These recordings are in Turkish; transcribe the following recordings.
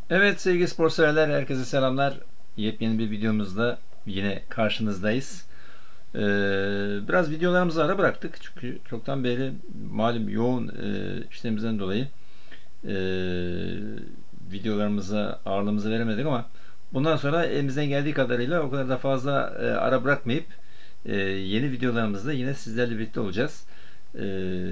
Evet sevgili spor severler, herkese selamlar. Yepyeni bir videomuzda yine karşınızdayız. Ee, Biraz videolarımızı ara bıraktık çünkü çoktan beri malum yoğun işlerimizden dolayı e, videolarımıza ağırlığımızı veremedik ama bundan sonra elimizden geldiği kadarıyla o kadar da fazla ara bırakmayıp yeni videolarımızda yine sizlerle birlikte olacağız. E,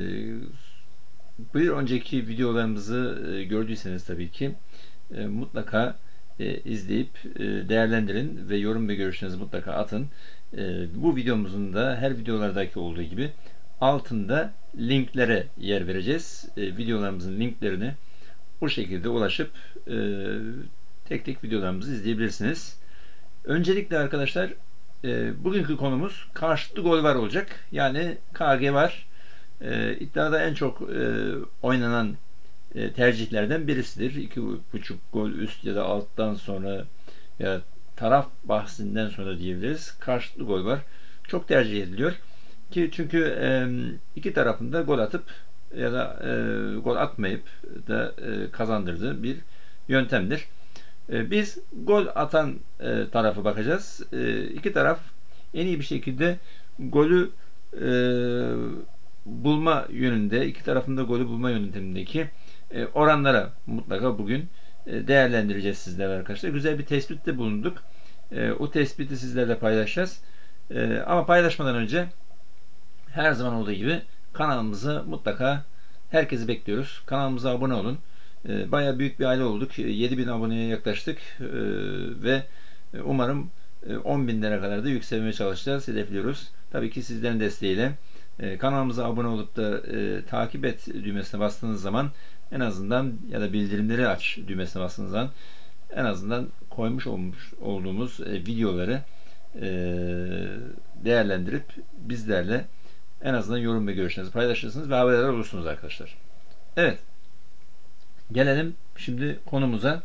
Bir önceki videolarımızı gördüyseniz tabii ki mutlaka izleyip değerlendirin ve yorum ve görüşlerinizi mutlaka atın. Bu videomuzun da her videolardaki olduğu gibi altında linklere yer vereceğiz. Videolarımızın linklerini bu şekilde ulaşıp tek tek videolarımızı izleyebilirsiniz. Öncelikle arkadaşlar bugünkü konumuz karşılıklı gol var olacak. Yani KG var. İddiada en çok oynanan tercihlerden birisidir. 2,5 gol üst ya da alttan sonra ya taraf bahsinden sonra diyebiliriz. Karşılıklı gol var. Çok tercih ediliyor. Ki çünkü iki tarafında gol atıp ya da gol atmayıp da kazandırdığı bir yöntemdir. Biz gol atan tarafı bakacağız. İki taraf en iyi bir şekilde golü e, bulma yönünde, iki tarafında golü bulma yöntemindeki oranlara mutlaka bugün değerlendireceğiz sizlerle arkadaşlar. Güzel bir tespitte bulunduk. O tespiti sizlerle paylaşacağız. Ama paylaşmadan önce her zaman olduğu gibi kanalımızı mutlaka herkesi bekliyoruz. Kanalımıza abone olun. Bayağı büyük bir aile olduk. 7.000 aboneye yaklaştık. Ve umarım 10.000'lere kadar da yükselmeye çalışacağız. Hedefliyoruz. Tabii ki sizlerin desteğiyle kanalımıza abone olup da takip et düğmesine bastığınız zaman en azından ya da bildirimleri aç düğmesine bastığınız zaman en azından koymuş olduğumuz videoları değerlendirip bizlerle en azından yorum ve görüşlerinizi paylaşırsınız ve haberdar olursunuz arkadaşlar. Evet. Gelelim şimdi konumuza.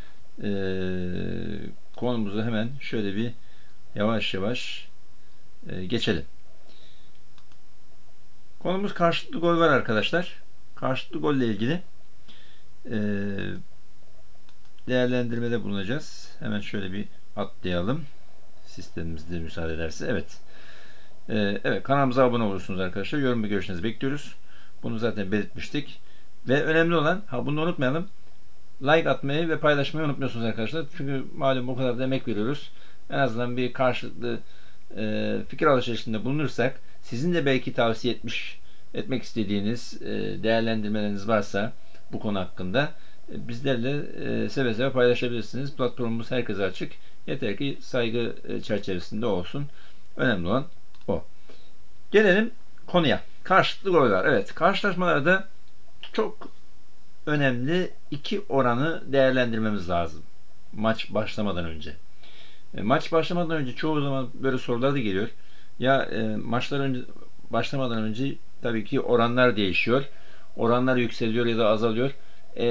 Konumuzu hemen şöyle bir yavaş yavaş geçelim. Konumuz karşılıklı gol var arkadaşlar. Karşılıklı golle ilgili değerlendirmede bulunacağız. Hemen şöyle bir atlayalım. Sistemimizde müsaade ederse. Evet. Evet, kanalımıza abone olursunuz arkadaşlar. Yorum ve görüşlerinizi bekliyoruz. Bunu zaten belirtmiştik. Ve önemli olan, bunu unutmayalım. Like atmayı ve paylaşmayı unutmuyorsunuz arkadaşlar. Çünkü malum o kadar da emek veriyoruz. En azından bir karşılıklı fikir alışverişinde bulunursak, sizin de belki tavsiye etmek istediğiniz değerlendirmeleriniz varsa bu konu hakkında bizlerle seve seve paylaşabilirsiniz. Platformumuz herkese açık. Yeter ki saygı çerçevesinde olsun. Önemli olan o. Gelelim konuya. Karşılıklı goller. Evet, karşılaşmalarda çok önemli iki oranı değerlendirmemiz lazım. Maç başlamadan önce. Maç başlamadan önce çoğu zaman böyle sorular da geliyor. Ya maçlar önce başlamadan önce tabii ki oranlar değişiyor. Oranlar yükseliyor ya da azalıyor. E,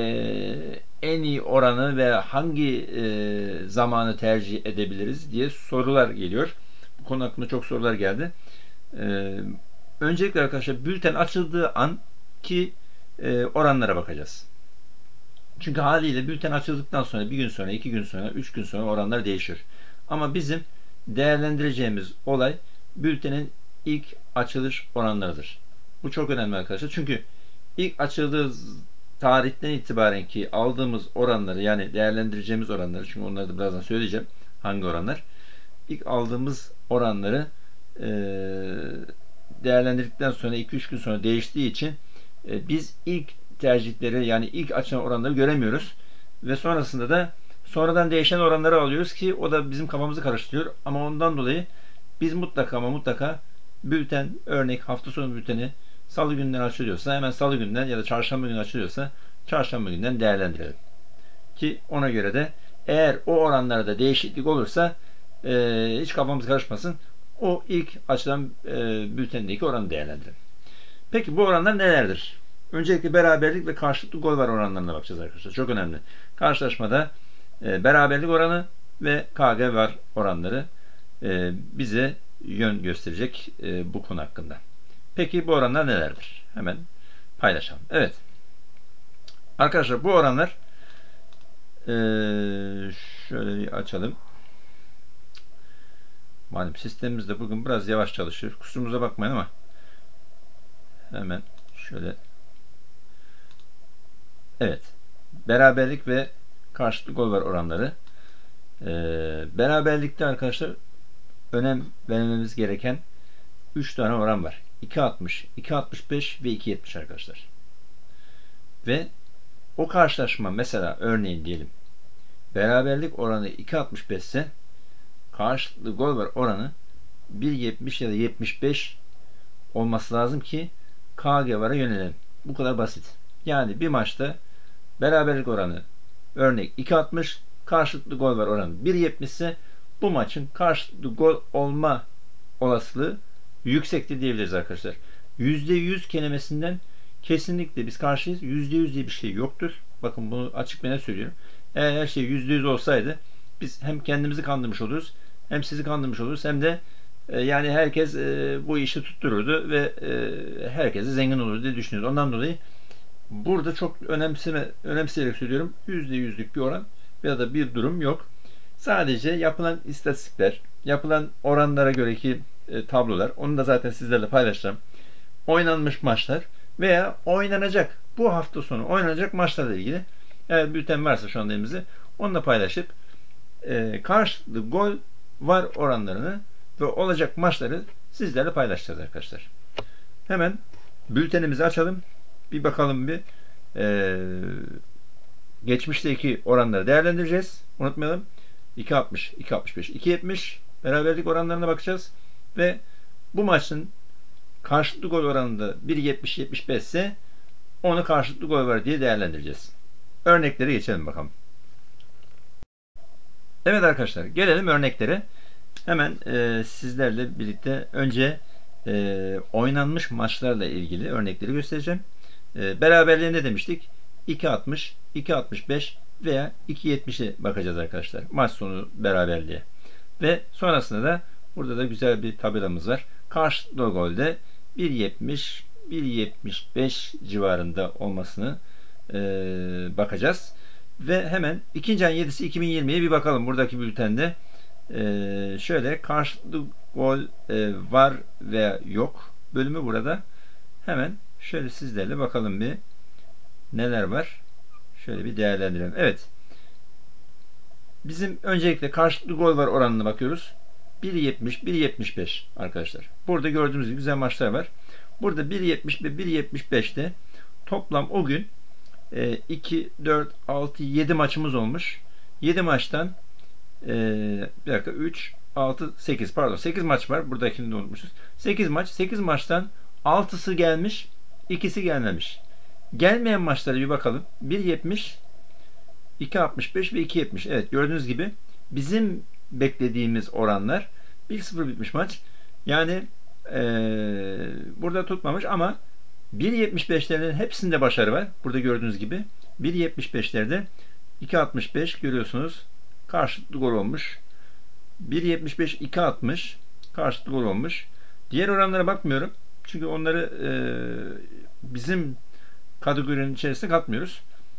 En iyi oranı ve hangi zamanı tercih edebiliriz diye sorular geliyor. Bu konu hakkında çok sorular geldi. E, Öncelikle arkadaşlar bülten açıldığı an ki oranlara bakacağız. Çünkü haliyle bülten açıldıktan sonra bir gün sonra, iki gün sonra, üç gün sonra oranlar değişir. Ama bizim değerlendireceğimiz olay bültenin ilk açılış oranlarıdır. Bu çok önemli arkadaşlar. Çünkü ilk açıldığı tarihten itibaren ki aldığımız oranları, yani değerlendireceğimiz oranları, çünkü onları da birazdan söyleyeceğim hangi oranlar. İlk aldığımız oranları e, değerlendirdikten sonra 2-3 gün sonra değiştiği için biz ilk tercihleri, yani ilk açılan oranları göremiyoruz. Ve sonrasında da sonradan değişen oranları alıyoruz ki o da bizim kafamızı karıştırıyor. Ama ondan dolayı biz mutlaka ama mutlaka bülten, örnek hafta sonu bülteni salı günden açılıyorsa hemen salı günden ya da çarşamba günü açılıyorsa çarşamba günden değerlendirelim. Ki ona göre de eğer o oranlarda değişiklik olursa hiç kafamız karışmasın. O ilk açılan bültendeki oranı değerlendirelim. Peki bu oranlar nelerdir? Öncelikle beraberlik ve karşılıklı gol var oranlarına bakacağız arkadaşlar. Çok önemli. Karşılaşmada beraberlik oranı ve KG var oranları bize yön gösterecek bu konu hakkında. Peki bu oranlar nelerdir? Hemen paylaşalım. Evet. Arkadaşlar bu oranlar Şöyle bir açalım. Malum sistemimiz de bugün biraz yavaş çalışıyor. Kusurumuza bakmayın ama hemen şöyle. Evet. Beraberlik ve karşılıklı gol var oranları. Beraberlikte arkadaşlar önem vermemiz gereken 3 tane oran var. 2.60, 2.65 ve 2.70 arkadaşlar. Ve o karşılaşma mesela örneğin diyelim beraberlik oranı 2.65 ise karşılıklı gol var oranı 1.70 ya da 75 olması lazım ki KG var'a yönelelim. Bu kadar basit. Yani bir maçta beraberlik oranı örnek 2.60, karşılıklı gol var oranı 1.70 ise bu maçın karşılıklı gol olma olasılığı yüksektir diyebiliriz arkadaşlar. %100 kelimesinden kesinlikle biz karşıyız. %100 diye bir şey yoktur. Bakın bunu açık ve net söylüyorum. Eğer her şey %100 olsaydı biz hem kendimizi kandırmış oluruz, hem sizi kandırmış oluruz, hem de yani herkes bu işi tuttururdu ve herkes de zengin olurdu diye düşünüyoruz. Ondan dolayı burada çok önemseyerek söylüyorum. %100'lük bir oran ya da bir durum yok. Sadece yapılan istatistikler, yapılan oranlara göreki tablolar, onu da zaten sizlerle paylaşacağım. Oynanmış maçlar veya oynanacak, bu hafta sonu oynanacak maçlarla ilgili eğer bülten varsa şu anda elimizde onu da paylaşıp karşılıklı gol var oranlarını ve olacak maçları sizlerle paylaşacağız arkadaşlar. Hemen bültenimizi açalım. Bir bakalım bir geçmişteki oranları değerlendireceğiz. Unutmayalım. 2.60, 2.65, 2.70 beraberlik oranlarına bakacağız. Ve bu maçın karşılıklı gol oranında 1.70-75 ise onu karşılıklı gol var diye değerlendireceğiz. Örneklere geçelim bakalım. Evet arkadaşlar, gelelim örneklere. Hemen sizlerle birlikte önce oynanmış maçlarla ilgili örnekleri göstereceğim. Beraberliğe ne demiştik? 2.60, 2.65 veya 2.70'e bakacağız arkadaşlar. Maç sonu beraberliğe. Ve sonrasında da burada da güzel bir tabelamız var. Karşılıklı golde 1.70, 1.75 civarında olmasını bakacağız. Ve hemen ikinci ayın 7'si 2020'ye bir bakalım. Buradaki bültende şöyle karşılıklı gol var veya yok bölümü burada. Hemen şöyle sizlerle bakalım bir neler var. Şöyle bir değerlendirelim. Evet. Bizim öncelikle karşılıklı gol var oranına bakıyoruz. 1.70, 1.75 arkadaşlar. Burada gördüğünüz gibi güzel maçlar var. Burada 1.70 ve 1.75'te toplam o gün 2, 4, 6, 7 maçımız olmuş. 7 maçtan bir dakika 3, 6, 8 pardon 8 maç var. Buradakini de unutmuşuz. 8 maç. 8 maçtan 6'sı gelmiş, 2'si gelmemiş. Gelmeyen maçlara bir bakalım. 1.70, 2.65 ve 2.70. Evet gördüğünüz gibi bizim beklediğimiz oranlar 1-0 bitmiş maç. Yani burada tutmamış ama 1.75'lerin hepsinde başarı var. Burada gördüğünüz gibi 1.75'lerde 2.65 görüyorsunuz. Karşılıklı gol olmuş. 1.75 2.60 karşılıklı gol olmuş. Diğer oranlara bakmıyorum. Çünkü onları bizim kategorinin içerisine katmıyoruz.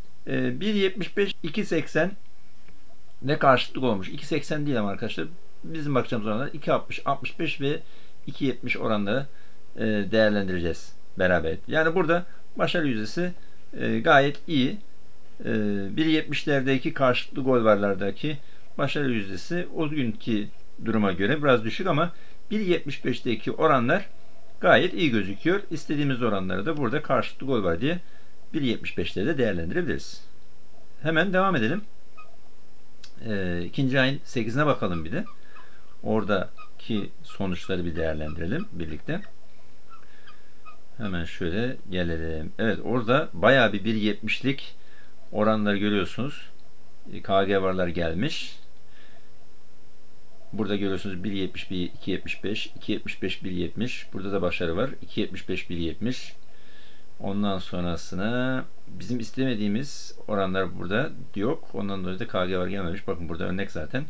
1.75 2.80 ne karşılıklı gol olmuş. 2.80 değil ama arkadaşlar. Bizim bakacağımız oranlar 2.60, 65 ve 2.70 oranları değerlendireceğiz beraber. Yani burada başarı yüzdesi gayet iyi. 1.70'lerdeki karşılıklı gol varlardaki başarı yüzdesi o günkü duruma göre biraz düşük ama 1.75'teki oranlar gayet iyi gözüküyor. İstediğimiz oranları da burada karşılıklı gol var diye 1.75'leri değerlendirebiliriz. Hemen devam edelim. İkinci ayın 8'ine bakalım bir de. Oradaki sonuçları bir değerlendirelim birlikte. Hemen şöyle gelelim. Evet orada bayağı bir 1.70'lik oranları görüyorsunuz. KG varlar gelmiş. Burada görüyorsunuz 1.70, 2.75, 2.75, 1.70. Burada da başarı var. 2.75, 1.70. Ondan sonrasına bizim istemediğimiz oranlar burada yok. Ondan dolayı da KG var gelmemiş. Bakın burada örnek zaten.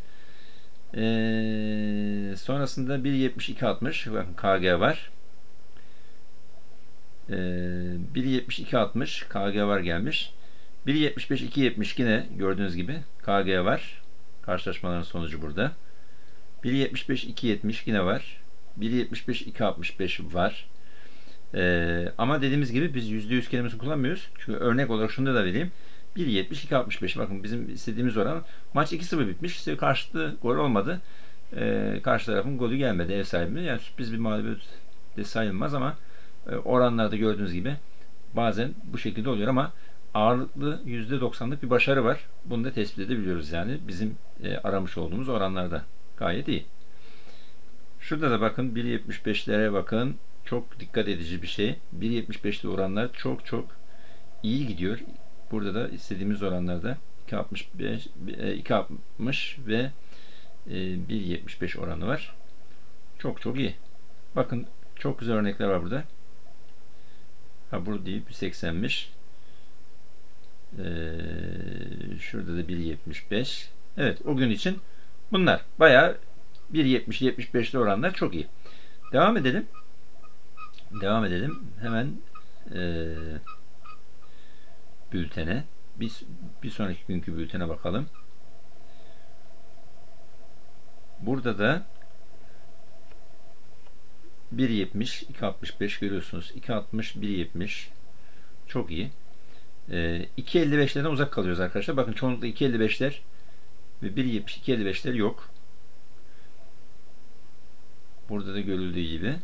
Sonrasında 1.70, 2.60. Bakın KG var. 1.70, 2.60 KG var gelmiş. 1.75 2.70 yine gördüğünüz gibi KG var. Karşılaşmaların sonucu burada. 1.75 2.70 yine var. 1.75 2.65 var. Ama dediğimiz gibi biz %100 kelimesini kullanmıyoruz. Çünkü örnek olarak şunu da vereyim. 1.70 2.65. Bakın bizim istediğimiz oran. Maç 2-0 bitmiş. İşte karşılıklı gol olmadı. Karşı tarafın golü gelmedi ev sahibine. Yani sürpriz bir mağlubiyet de sayılmaz ama oranlarda gördüğünüz gibi bazen bu şekilde oluyor ama ağırlıklı %90'lık bir başarı var. Bunu da tespit edebiliyoruz yani bizim aramış olduğumuz oranlarda. Gayet iyi. Şurada da bakın 1.75'lere bakın. Çok dikkat edici bir şey. 1.75'li oranlar çok çok iyi gidiyor. Burada da istediğimiz oranlarda 2.65, 2.60 ve 1.75 oranı var. Çok çok iyi. Bakın çok güzel örnekler var burada. Ha burada değil 1.80'miş. Şurada da 1.75. Evet o gün için bunlar bayağı 1.70-75'li oranlar çok iyi. Devam edelim. Devam edelim. Hemen bültene. Bir sonraki günkü bültene bakalım. Burada da 1.70, 2.65 görüyorsunuz. 2.60, 1.70 çok iyi. 2.55'lerden uzak kalıyoruz arkadaşlar. Bakın çoğunlukla 2.55'ler ve 1.70, 2.55'ler yok. Burada da görüldüğü gibi.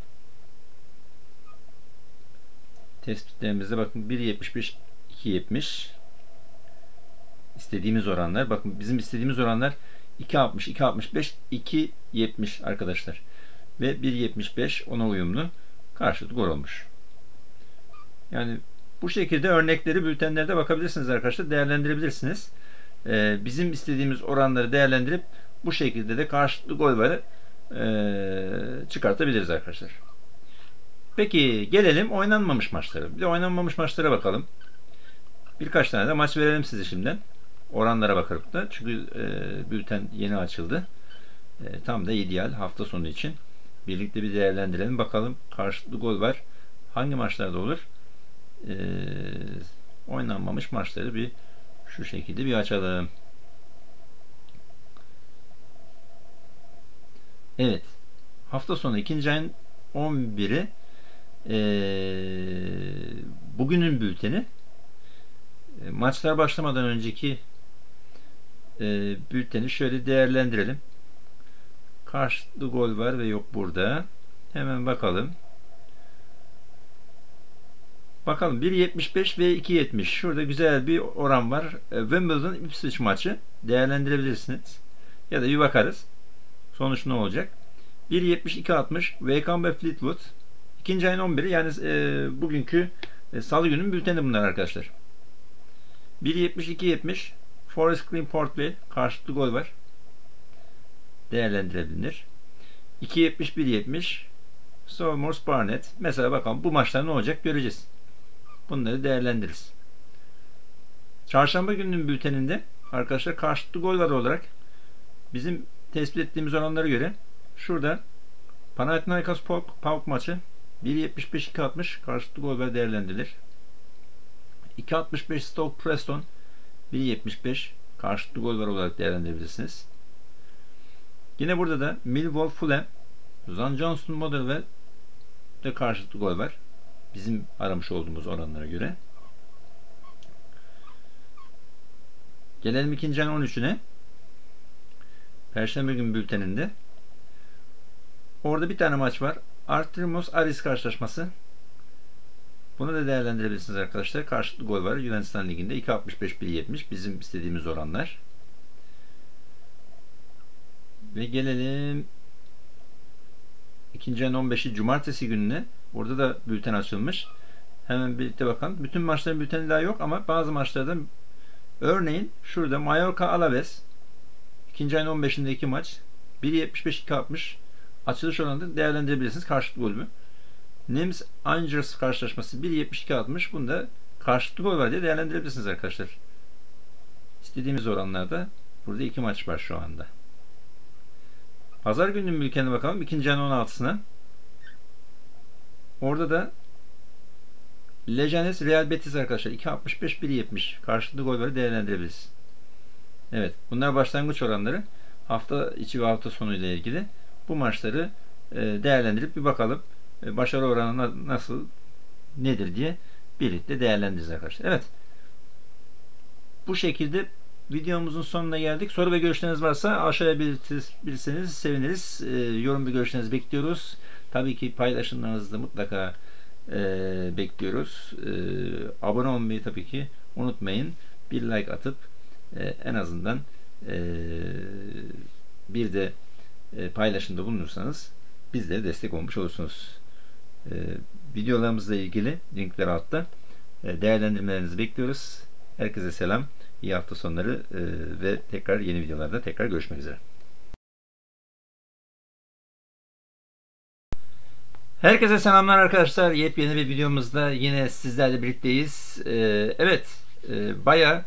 Tespitlerimizde bakın 1.75, 2.70 istediğimiz oranlar. Bakın bizim istediğimiz oranlar 2.60, 2.65, 2.70 arkadaşlar. Ve 1.75 ona uyumlu. Karşılıklı gol olmuş. Yani bu şekilde örnekleri bültenlerde bakabilirsiniz arkadaşlar. Değerlendirebilirsiniz. Bizim istediğimiz oranları değerlendirip bu şekilde de karşılıklı golleri çıkartabiliriz arkadaşlar. Peki gelelim oynanmamış maçlara. Bir de oynanmamış maçlara bakalım. Birkaç tane de maç verelim size şimdiden. Oranlara bakarak da. Çünkü bülten yeni açıldı. Tam da ideal hafta sonu için. Birlikte bir değerlendirelim. Bakalım karşılıklı gol var. Hangi maçlarda olur? Oynanmamış maçları bir şu şekilde bir açalım. Evet. Hafta sonu 2. ayın 11'i bugünün bülteni. Maçlar başlamadan önceki bülteni şöyle değerlendirelim. Karşılıklı gol var ve yok burada. Hemen bakalım. Bakalım 1.75 ve 2.70. Şurada güzel bir oran var. Wimbledon Ipswich maçı değerlendirebilirsiniz. Ya da bir bakarız. Sonuç ne olacak? 1.70 2.60 Wycombe ve Fleetwood. 2. ayın 11'i yani bugünkü salı günün bülteni bunlar arkadaşlar. 1.70 2.70 Forest Green Port Vale karşılıklı gol var. Değerlendirebilir. 2.70 1.70 Solmors Barnet. Mesela bakalım bu maçlar ne olacak göreceğiz. Bunları değerlendiririz. Çarşamba gününün bülteninde arkadaşlar karşılıklı goller olarak bizim tespit ettiğimiz oranlara göre şurada Panathinaikos PAOK maçı 1.75 2.60 karşılıklı goller değerlendirilir. 2.65 Stoke Preston 1.75 karşılıklı goller olarak değerlendirebilirsiniz. Yine burada da Millwall Fulham Zan Johnston Motherwell de karşılıklı gol var. Bizim aramış olduğumuz oranlara göre. Gelelim 2. ayın 13'üne. Perşembe günü bülteninde. Orada bir tane maç var. Artrimos Aris karşılaşması. Bunu da değerlendirebilirsiniz arkadaşlar. Karşılıklı gol var. Yunanistan Ligi'nde 2.65 1.70 bizim istediğimiz oranlar. Ve gelelim 2. ayın 15'i Cumartesi gününe. Orada da bülten açılmış. Hemen birlikte bakalım. Bütün maçların bülteni daha yok ama bazı maçlarda örneğin şurada Mallorca Alaves 2. ayın 15'inde 2 maç 1.75 2.60 açılış oranında değerlendirebilirsiniz karşılıklı golü. Nims Angers karşılaşması 1.70 2.60 bunda karşılıklı gol var diye değerlendirebilirsiniz arkadaşlar. İstediğimiz oranlarda burada 2 maç var şu anda. Pazar gününün bültenine bakalım. 2. ayın 16'sına. Orada da Leganes Real Betis arkadaşlar. 2.65 1.70. Karşılıklı golleri değerlendirebiliriz. Evet. Bunlar başlangıç oranları. Hafta içi ve hafta sonu ile ilgili. Bu maçları değerlendirip bir bakalım. Başarı oranı nasıl, nedir diye birlikte değerlendireceğiz arkadaşlar. Evet. Bu şekilde videomuzun sonuna geldik. Soru ve görüşleriniz varsa aşağıya belirtirseniz seviniriz. Yorum ve görüşlerinizi bekliyoruz. Tabii ki paylaşımlarınızı da mutlaka bekliyoruz. Abone olmayı tabii ki unutmayın. Bir like atıp en azından bir de paylaşımda bulunursanız bizlere destek olmuş olursunuz. Videolarımızla ilgili linkler altta. Değerlendirmelerinizi bekliyoruz. Herkese selam. İyi hafta sonları ve tekrar yeni videolarda tekrar görüşmek üzere. Herkese selamlar arkadaşlar. Yepyeni bir videomuzda yine sizlerle birlikteyiz. Evet, bayağı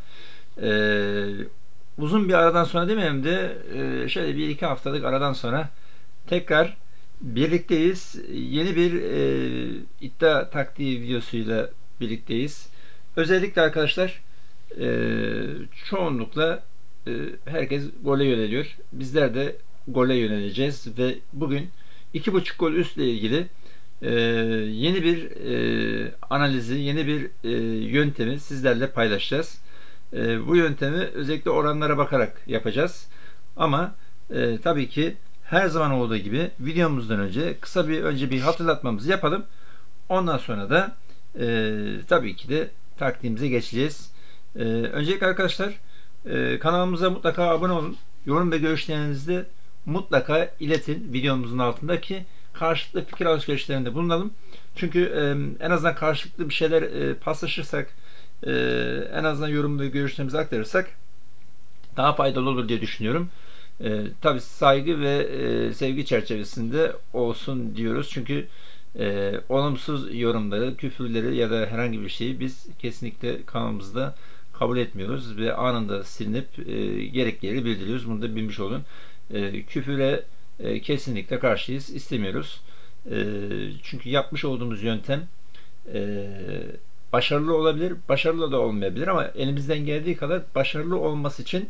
uzun bir aradan sonra demeyeyim de şöyle bir iki haftalık aradan sonra tekrar birlikteyiz. Yeni bir iddia taktiği videosuyla birlikteyiz. Özellikle arkadaşlar çoğunlukla herkes gole yöneliyor. Bizler de gole yöneleceğiz ve bugün 2.5 gol üstle ilgili yeni bir analizi, yeni bir yöntemi sizlerle paylaşacağız. Bu yöntemi özellikle oranlara bakarak yapacağız. Ama tabii ki her zaman olduğu gibi videomuzdan önce kısa önce bir hatırlatmamızı yapalım. Ondan sonra da tabii ki de taktiğimize geçeceğiz. Öncelikle arkadaşlar kanalımıza mutlaka abone olun. Yorum ve görüşlerinizi de mutlaka iletin videomuzun altındaki karşılıklı fikir alışverişlerinde bulunalım. Çünkü en azından karşılıklı bir şeyler paslaşırsak, en azından yorum ve görüşlerimizi aktarırsak daha faydalı olur diye düşünüyorum. Tabii saygı ve sevgi çerçevesinde olsun diyoruz. Çünkü olumsuz yorumları, küfürleri ya da herhangi bir şeyi biz kesinlikle kanalımızda kabul etmiyoruz ve anında silinip gerekli yeri bildiriyoruz. Bunu da bilmiş olun. Küfüre kesinlikle karşıyız, istemiyoruz. Çünkü yapmış olduğumuz yöntem başarılı olabilir, başarılı da olmayabilir ama elimizden geldiği kadar başarılı olması için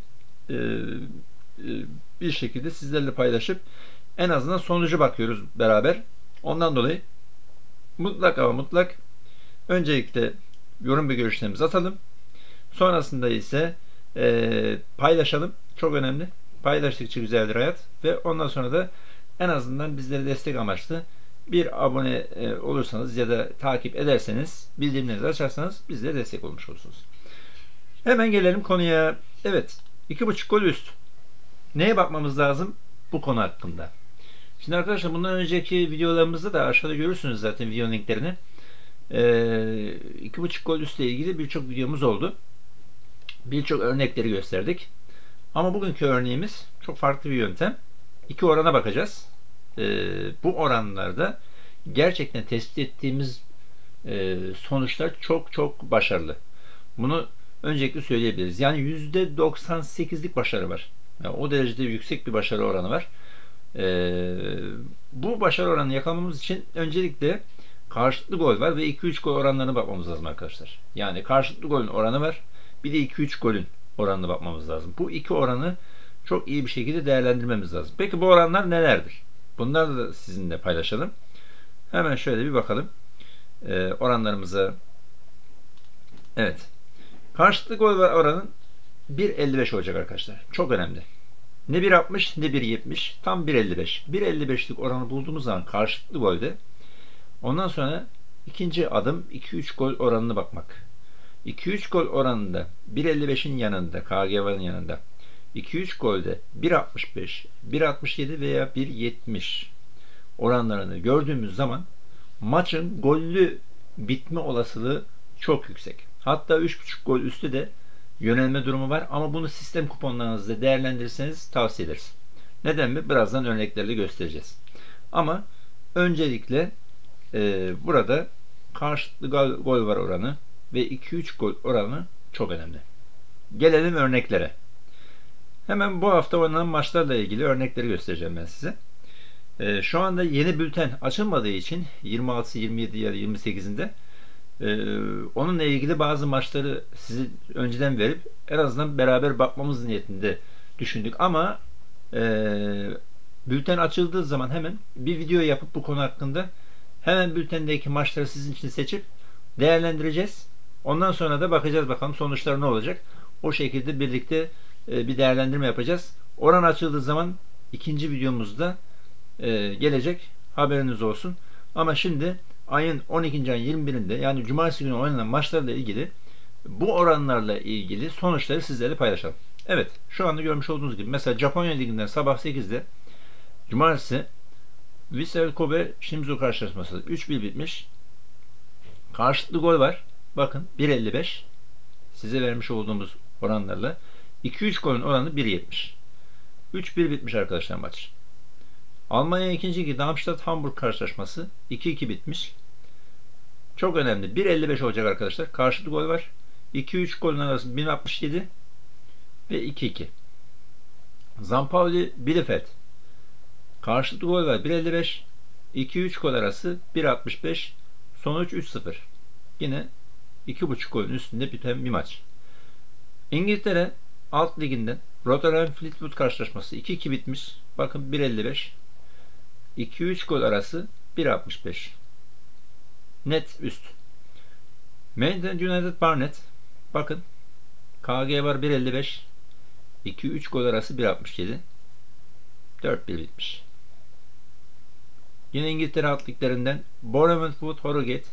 bir şekilde sizlerle paylaşıp en azından sonucu bakıyoruz beraber. Ondan dolayı mutlak ama mutlak öncelikle yorum ve görüşlerimizi atalım. Sonrasında ise paylaşalım. Çok önemli. Paylaştıkça güzeldir hayat. Ve ondan sonra da en azından bizlere destek amaçlı bir abone olursanız ya da takip ederseniz, bildirimleri açarsanız bizlere destek olmuş olursunuz. Hemen gelelim konuya. Evet. 2.5 gol üst. Neye bakmamız lazım bu konu hakkında? Şimdi arkadaşlar bundan önceki videolarımızda da aşağıda görürsünüz zaten video linklerini. 2.5 gol üstle ilgili birçok videomuz oldu. Birçok örnekleri gösterdik. Ama bugünkü örneğimiz çok farklı bir yöntem. İki orana bakacağız. Bu oranlarda gerçekten tespit ettiğimiz sonuçlar çok çok başarılı. Bunu öncelikle söyleyebiliriz. Yani %98'lik başarı var. Yani o derecede yüksek bir başarı oranı var. Bu başarı oranını yakalamamız için öncelikle karşılıklı gol var ve 2-3 gol oranlarına bakmamız lazım arkadaşlar. Yani karşılıklı golün oranı var. Bir de 2-3 golün oranına bakmamız lazım. Bu iki oranı çok iyi bir şekilde değerlendirmemiz lazım. Peki bu oranlar nelerdir? Bunları da sizinle paylaşalım. Hemen şöyle bir bakalım. Oranlarımıza. Evet. Karşılıklı gol oranın 1.55 olacak arkadaşlar. Çok önemli. Ne 1.60 ne 1.70. Tam 1.55. 1.55'lik oranı bulduğumuz zaman karşılıklı golde ondan sonra ikinci adım 2-3 gol oranına bakmak. 2-3 gol oranında 1.55'in yanında, KGV'nin yanında 2-3 golde 1.65, 1.67 veya 1.70 oranlarını gördüğümüz zaman maçın gollü bitme olasılığı çok yüksek. Hatta 3.5 gol üstü de yönelme durumu var ama bunu sistem kuponlarınızda değerlendirirseniz tavsiye ederiz. Neden mi? Birazdan örneklerle göstereceğiz. Ama öncelikle burada karşılıklı gol var oranı ve 2-3 gol oranı çok önemli. Gelelim örneklere. Hemen bu hafta oynanan maçlarla ilgili örnekleri göstereceğim ben size. Şu anda yeni bülten açılmadığı için 26, 27 ya da 28'inde Onunla ilgili bazı maçları sizi önceden verip en azından beraber bakmamız niyetinde düşündük. Ama bülten açıldığı zaman hemen bir video yapıp bu konu hakkında hemen bültendeki maçları sizin için seçip değerlendireceğiz. Ondan sonra da bakacağız bakalım sonuçlar ne olacak. O şekilde birlikte bir değerlendirme yapacağız. Oran açıldığı zaman ikinci videomuzda gelecek. Haberiniz olsun. Ama şimdi ayın 12. ayın 21'inde yani cumartesi günü oynanan maçlarla ilgili bu oranlarla ilgili sonuçları sizlerle paylaşalım. Evet, şu anda görmüş olduğunuz gibi mesela Japonya Ligi'nden sabah 8'de cumartesi Vissel Kobe Shimizu karşılaşması 3-1 bitmiş. Karşılıklı gol var. Bakın 1.55 size vermiş olduğumuz oranlarla 2-3 golün oranı 1.70. 3-1 bitmiş arkadaşlar maç. Almanya 2. Ligi Darmstadt-Hamburg karşılaşması 2-2 bitmiş. Çok önemli. 1.55 olacak arkadaşlar. Karşılıklı gol var. 2-3 golün arası 1.67 ve 2-2. Zampoli Bielefeld. Karşılıklı gol var. 1.55. 2-3 gol arası 1.65. Sonuç 3-0. Yine 2.5 golün üstünde biten bir maç. İngiltere Alt Ligi'nden Rotherham Fleetwood karşılaşması 2-2 bitmiş. Bakın 1.55. 2-3 gol arası 1.65. Net üst. Manchester United Barnet. Bakın KG var 1.55. 2-3 gol arası 1.67. 4-1 bitmiş. Yine İngiltere alt liglerinden Bournemouth Harrogate.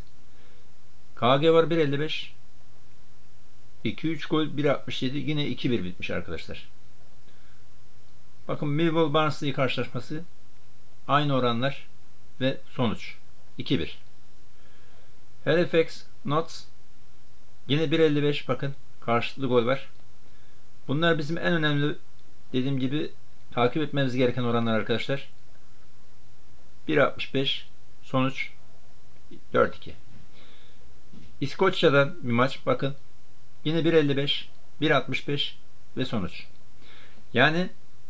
KG var 1.55. 2-3 gol 1.67. Yine 2-1 bitmiş arkadaşlar. Bakın Millwall Barnsley karşılaşması aynı oranlar ve sonuç 2-1. Halifax Notts yine 1.55 bakın karşılıklı gol var. Bunlar bizim en önemli dediğim gibi takip etmemiz gereken oranlar arkadaşlar. 1.65 sonuç 4-2. İskoçya'dan bir maç bakın. Yine 1.55 1.65 ve sonuç. Yani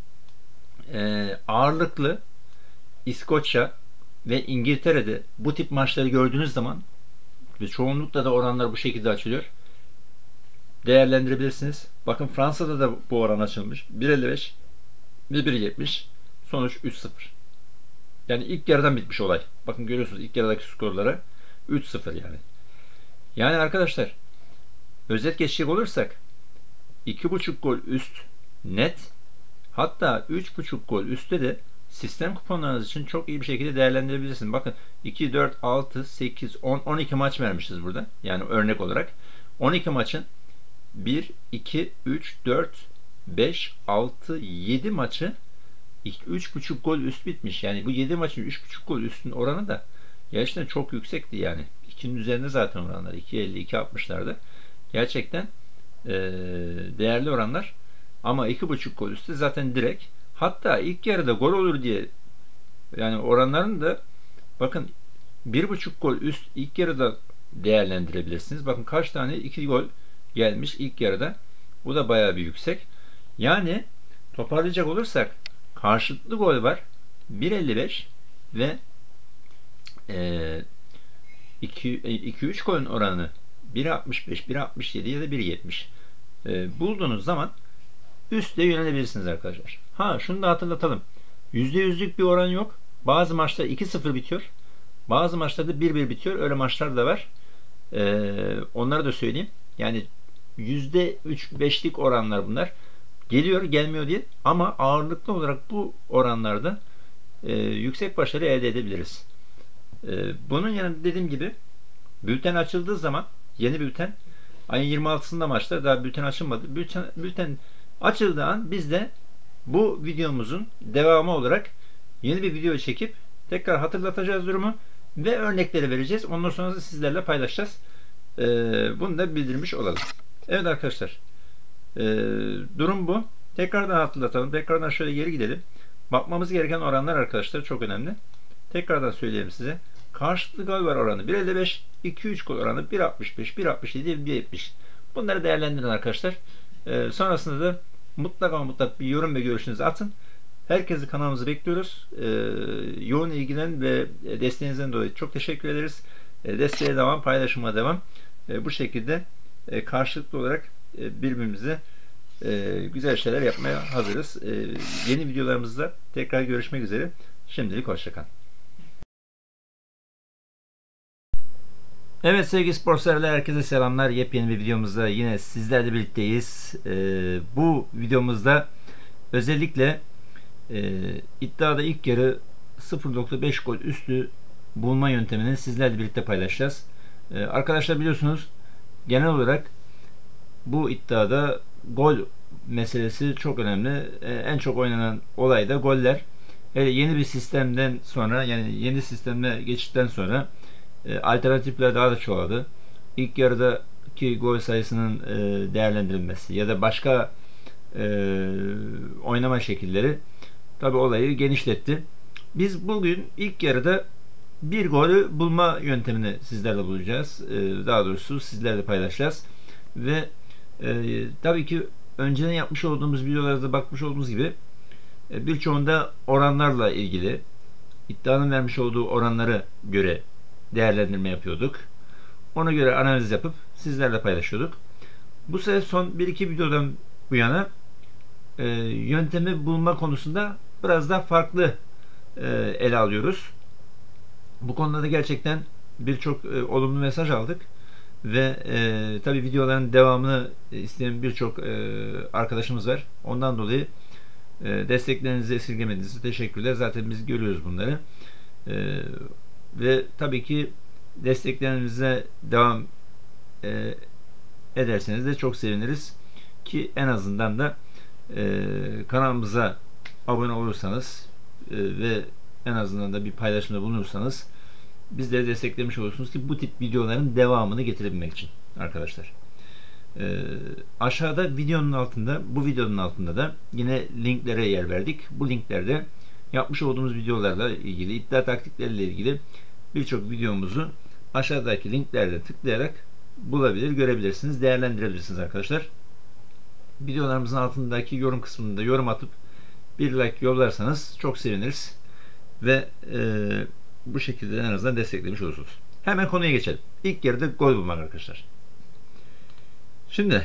ağırlıklı İskoçya ve İngiltere'de bu tip maçları gördüğünüz zaman ve çoğunlukla da oranlar bu şekilde açılıyor. Değerlendirebilirsiniz. Bakın Fransa'da da bu oran açılmış. 1.55 ve 1.70 sonuç 3-0. Yani ilk yarıdan bitmiş olay. Bakın görüyorsunuz ilk yarıdaki skorlara 3-0 yani. Yani arkadaşlar özet geçecek olursak 2.5 gol üst net, hatta 3.5 gol üstte de sistem kuponlarınız için çok iyi bir şekilde değerlendirebilirsiniz. Bakın 2, 4, 6, 8, 10, 12 maç vermişiz burada. Yani örnek olarak 12 maçın 1, 2, 3, 4, 5, 6, 7 maçı 3.5 gol üst bitmiş. Yani bu 7 maçın 3.5 gol üstün oranı da gerçekten çok yüksekti yani. 2'nin üzerinde zaten oranlar. 2.50, 2.60'larda. Gerçekten değerli oranlar. Ama 2.5 gol üstü zaten direkt. Hatta ilk yarıda gol olur diye yani oranların da bakın 1.5 gol üst ilk yarıda değerlendirebilirsiniz. Bakın kaç tane 2 gol gelmiş ilk yarıda. Bu da bayağı bir yüksek. Yani toparlayacak olursak karşılıklı gol var. 1.55 ve 2-3 golün oranı 1.65, 1.67 ya da 1.70 bulduğunuz zaman üstte yönelebilirsiniz arkadaşlar. Ha şunu da hatırlatalım. %100'lük bir oran yok. Bazı maçlar 2-0 bitiyor. Bazı maçlarda 1-1 bitiyor. Öyle maçlar da var. Onları da söyleyeyim. Yani %3-5'lik oranlar bunlar. Geliyor gelmiyor diye. Ama ağırlıklı olarak bu oranlarda yüksek başarı elde edebiliriz. Bunun yanında dediğim gibi bülten açıldığı zaman yeni bülten ayın 26'sında maçlar daha bülten açılmadı. Bülten açıldığı an biz de bu videomuzun devamı olarak yeni bir video çekip tekrar hatırlatacağız durumu ve örnekleri vereceğiz. Ondan sonra da sizlerle paylaşacağız. Bunu da bildirmiş olalım. Evet arkadaşlar. Durum bu. Tekrardan hatırlatalım. Tekrardan şöyle geri gidelim. Bakmamız gereken oranlar arkadaşlar çok önemli. Tekrardan söyleyeyim size. Karşılıklı gol var oranı 1.55, 2-3 gol oranı 1.65, 1.67, 1.70. Bunları değerlendirin arkadaşlar. Sonrasında da mutlaka bir yorum ve görüşünüzü atın. Herkesi kanalımıza bekliyoruz. Yoğun ilgilen ve desteğinizden dolayı çok teşekkür ederiz. Desteğe devam, paylaşıma devam. Bu şekilde karşılıklı olarak birbirimize güzel şeyler yapmaya hazırız. Yeni videolarımızda tekrar görüşmek üzere. Şimdilik hoşça kalın. Evet sevgili spor severler, herkese selamlar. Yepyeni bir videomuzda yine sizlerle birlikteyiz. Bu videomuzda özellikle iddiada ilk yarı 0.5 gol üstü bulma yöntemini sizlerle birlikte paylaşacağız. Arkadaşlar biliyorsunuz genel olarak bu iddiada gol meselesi çok önemli. En çok oynanan olay da goller. Hele yeni bir sistemden sonra, yani yeni sisteme geçtikten sonra alternatifler daha da çoğaldı. İlk yarıdaki gol sayısının değerlendirilmesi ya da başka oynama şekilleri tabi olayı genişletti. Biz bugün ilk yarıda bir golü bulma yöntemini sizlerle bulacağız. Daha doğrusu sizlerle paylaşacağız. Ve tabii ki önceden yapmış olduğumuz videolarda bakmış olduğumuz gibi birçoğunda oranlarla ilgili iddianın vermiş olduğu oranlara göre değerlendirme yapıyorduk. Ona göre analiz yapıp sizlerle paylaşıyorduk. Bu sefer son 1-2 videodan bu yana yöntemi bulma konusunda biraz daha farklı ele alıyoruz. Bu konuda da gerçekten birçok olumlu mesaj aldık ve tabi videoların devamını isteyen birçok arkadaşımız var. Ondan dolayı desteklerinizi esirgemediğiniz teşekkürler. Zaten biz görüyoruz bunları. Ve tabii ki desteklerinize devam ederseniz de çok seviniriz ki en azından da kanalımıza abone olursanız ve en azından da bir paylaşımda bulunursanız bizleri desteklemiş olursunuz ki bu tip videoların devamını getirebilmek için arkadaşlar. Aşağıda videonun altında, bu videonun altında da yine linklere yer verdik. Bu linklerde yapmış olduğumuz videolarla ilgili, iddia taktikleriyle ilgili birçok videomuzu aşağıdaki linklerde tıklayarak bulabilir, görebilirsiniz, değerlendirebilirsiniz arkadaşlar. Videolarımızın altındaki yorum kısmında yorum atıp bir like yollarsanız çok seviniriz ve bu şekilde en azından desteklemiş olursunuz. Hemen konuya geçelim. İlk yarıda gol bulmak arkadaşlar. Şimdi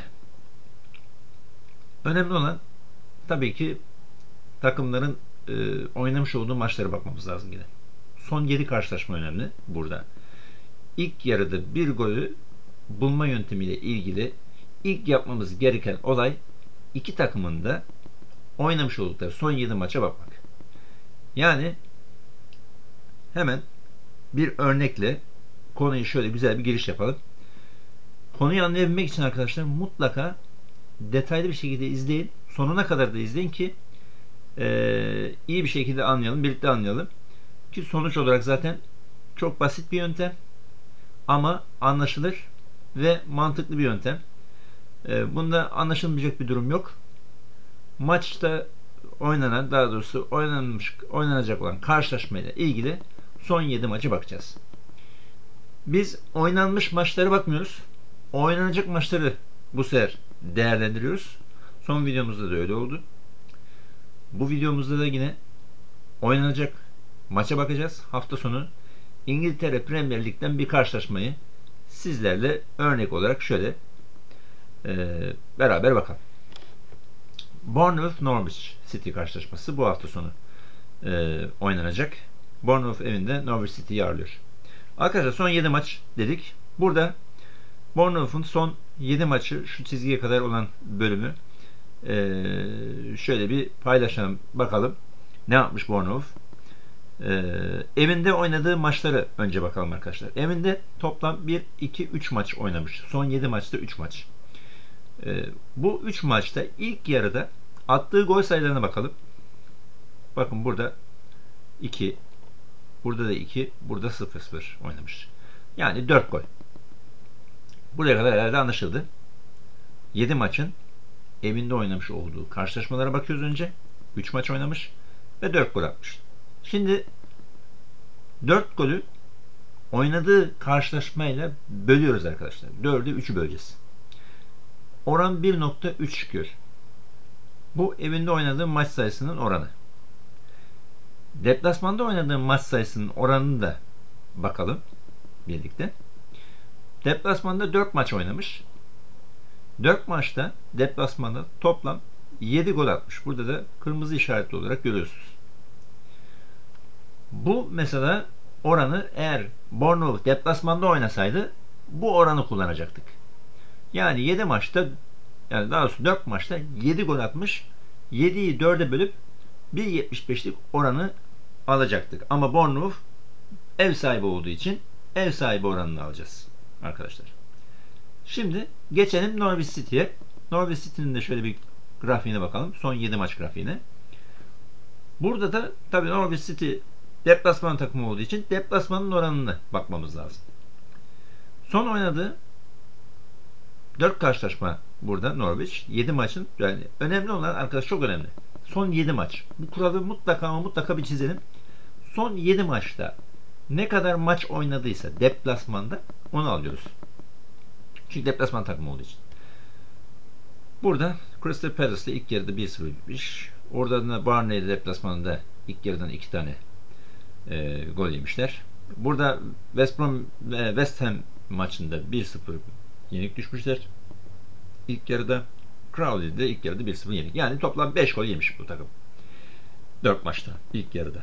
önemli olan tabii ki takımların oynamış olduğu maçlara bakmamız lazım yine. Son 7 karşılaşma önemli burada. İlk yarıda bir golü bulma yöntemiyle ilgili ilk yapmamız gereken olay iki takımın da oynamış oldukları son 7 maça bakmak. Yani hemen bir örnekle konuyu şöyle güzel bir giriş yapalım. Konuyu anlayabilmek için arkadaşlar mutlaka detaylı bir şekilde izleyin. Sonuna kadar da izleyin ki iyi bir şekilde anlayalım, birlikte anlayalım. Ki sonuç olarak zaten çok basit bir yöntem ama anlaşılır ve mantıklı bir yöntem. Bunda anlaşılmayacak bir durum yok. Maçta oynanan, daha doğrusu oynanacak olan karşılaşmayla ilgili son 7 maçı bakacağız. Biz oynanmış maçlara bakmıyoruz. Oynanacak maçları bu sefer değerlendiriyoruz. Son videomuzda da öyle oldu. Bu videomuzda da yine oynanacak maça bakacağız. Hafta sonu İngiltere Premier Lig'den bir karşılaşmayı sizlerle örnek olarak şöyle beraber bakalım. Bournemouth Norwich City karşılaşması bu hafta sonu oynanacak. Bournemouth evinde Norwich City'yi ağırlıyor. Arkadaşlar son 7 maç dedik. Burada Bournemouth'un son 7 maçı, şu çizgiye kadar olan bölümü şöyle bir paylaşalım. Bakalım ne yapmış Bournemouth. Evinde oynadığı maçları önce bakalım arkadaşlar. Evinde toplam 1, 2, 3 maç oynamış. Son 7 maçta 3 maç. Bu 3 maçta ilk yarıda attığı gol sayılarına bakalım. Bakın burada 2, burada da 2, burada 0-0 oynamış. Yani 4 gol. Buraya kadar herhalde anlaşıldı. 7 maçın evinde oynamış olduğu karşılaşmalara bakıyoruz önce. 3 maç oynamış ve 4 gol atmış. Şimdi 4 golü oynadığı karşılaşmayla bölüyoruz arkadaşlar. 4'ü 3'ü böleceğiz. Oran 1.3 çıkıyor. Bu evinde oynadığı maç sayısının oranı. Deplasmanda oynadığı maç sayısının oranını da bakalım. birlikte. Deplasmanda 4 maç oynamış. 4 maçta deplasmanda toplam 7 gol atmış. Burada da kırmızı işaretli olarak görüyorsunuz. Bu mesela oranı eğer Bournemouth deplasmanda oynasaydı bu oranı kullanacaktık. Yani 7 maçta, yani daha doğrusu 4 maçta 7 gol atmış. 7'yi 4'e bölüp 1.75'lik oranı alacaktık. Ama Bournemouth ev sahibi olduğu için ev sahibi oranını alacağız arkadaşlar. Şimdi geçelim Norwich City'ye. Norwich City'nin de şöyle bir grafiğine bakalım. Son 7 maç grafiğine. Burada da tabii Norwich City deplasman takımı olduğu için deplasmanın oranına bakmamız lazım. Son oynadığı 4 karşılaşma burada Norwich. 7 maçın, yani önemli olan arkadaş, çok önemli. Son 7 maç. Bu kuralı mutlaka ama mutlaka bir çizelim. Son 7 maçta ne kadar maç oynadıysa deplasmanda onu alıyoruz. Çünkü deplasman takımı olduğu için. Burada Crystal Palace'da ilk yarıda 1-0 bitmiş. Orada da Burnley'de deplasmanında ilk yarıdan 2 tane gol yemişler. Burada West Ham maçında 1-0 yenik düşmüşler. İlk yarıda Crawley'de ilk yarıda 1-0 yenik. Yani toplam 5 gol yemiş bu takım. 4 maçta ilk yarıda.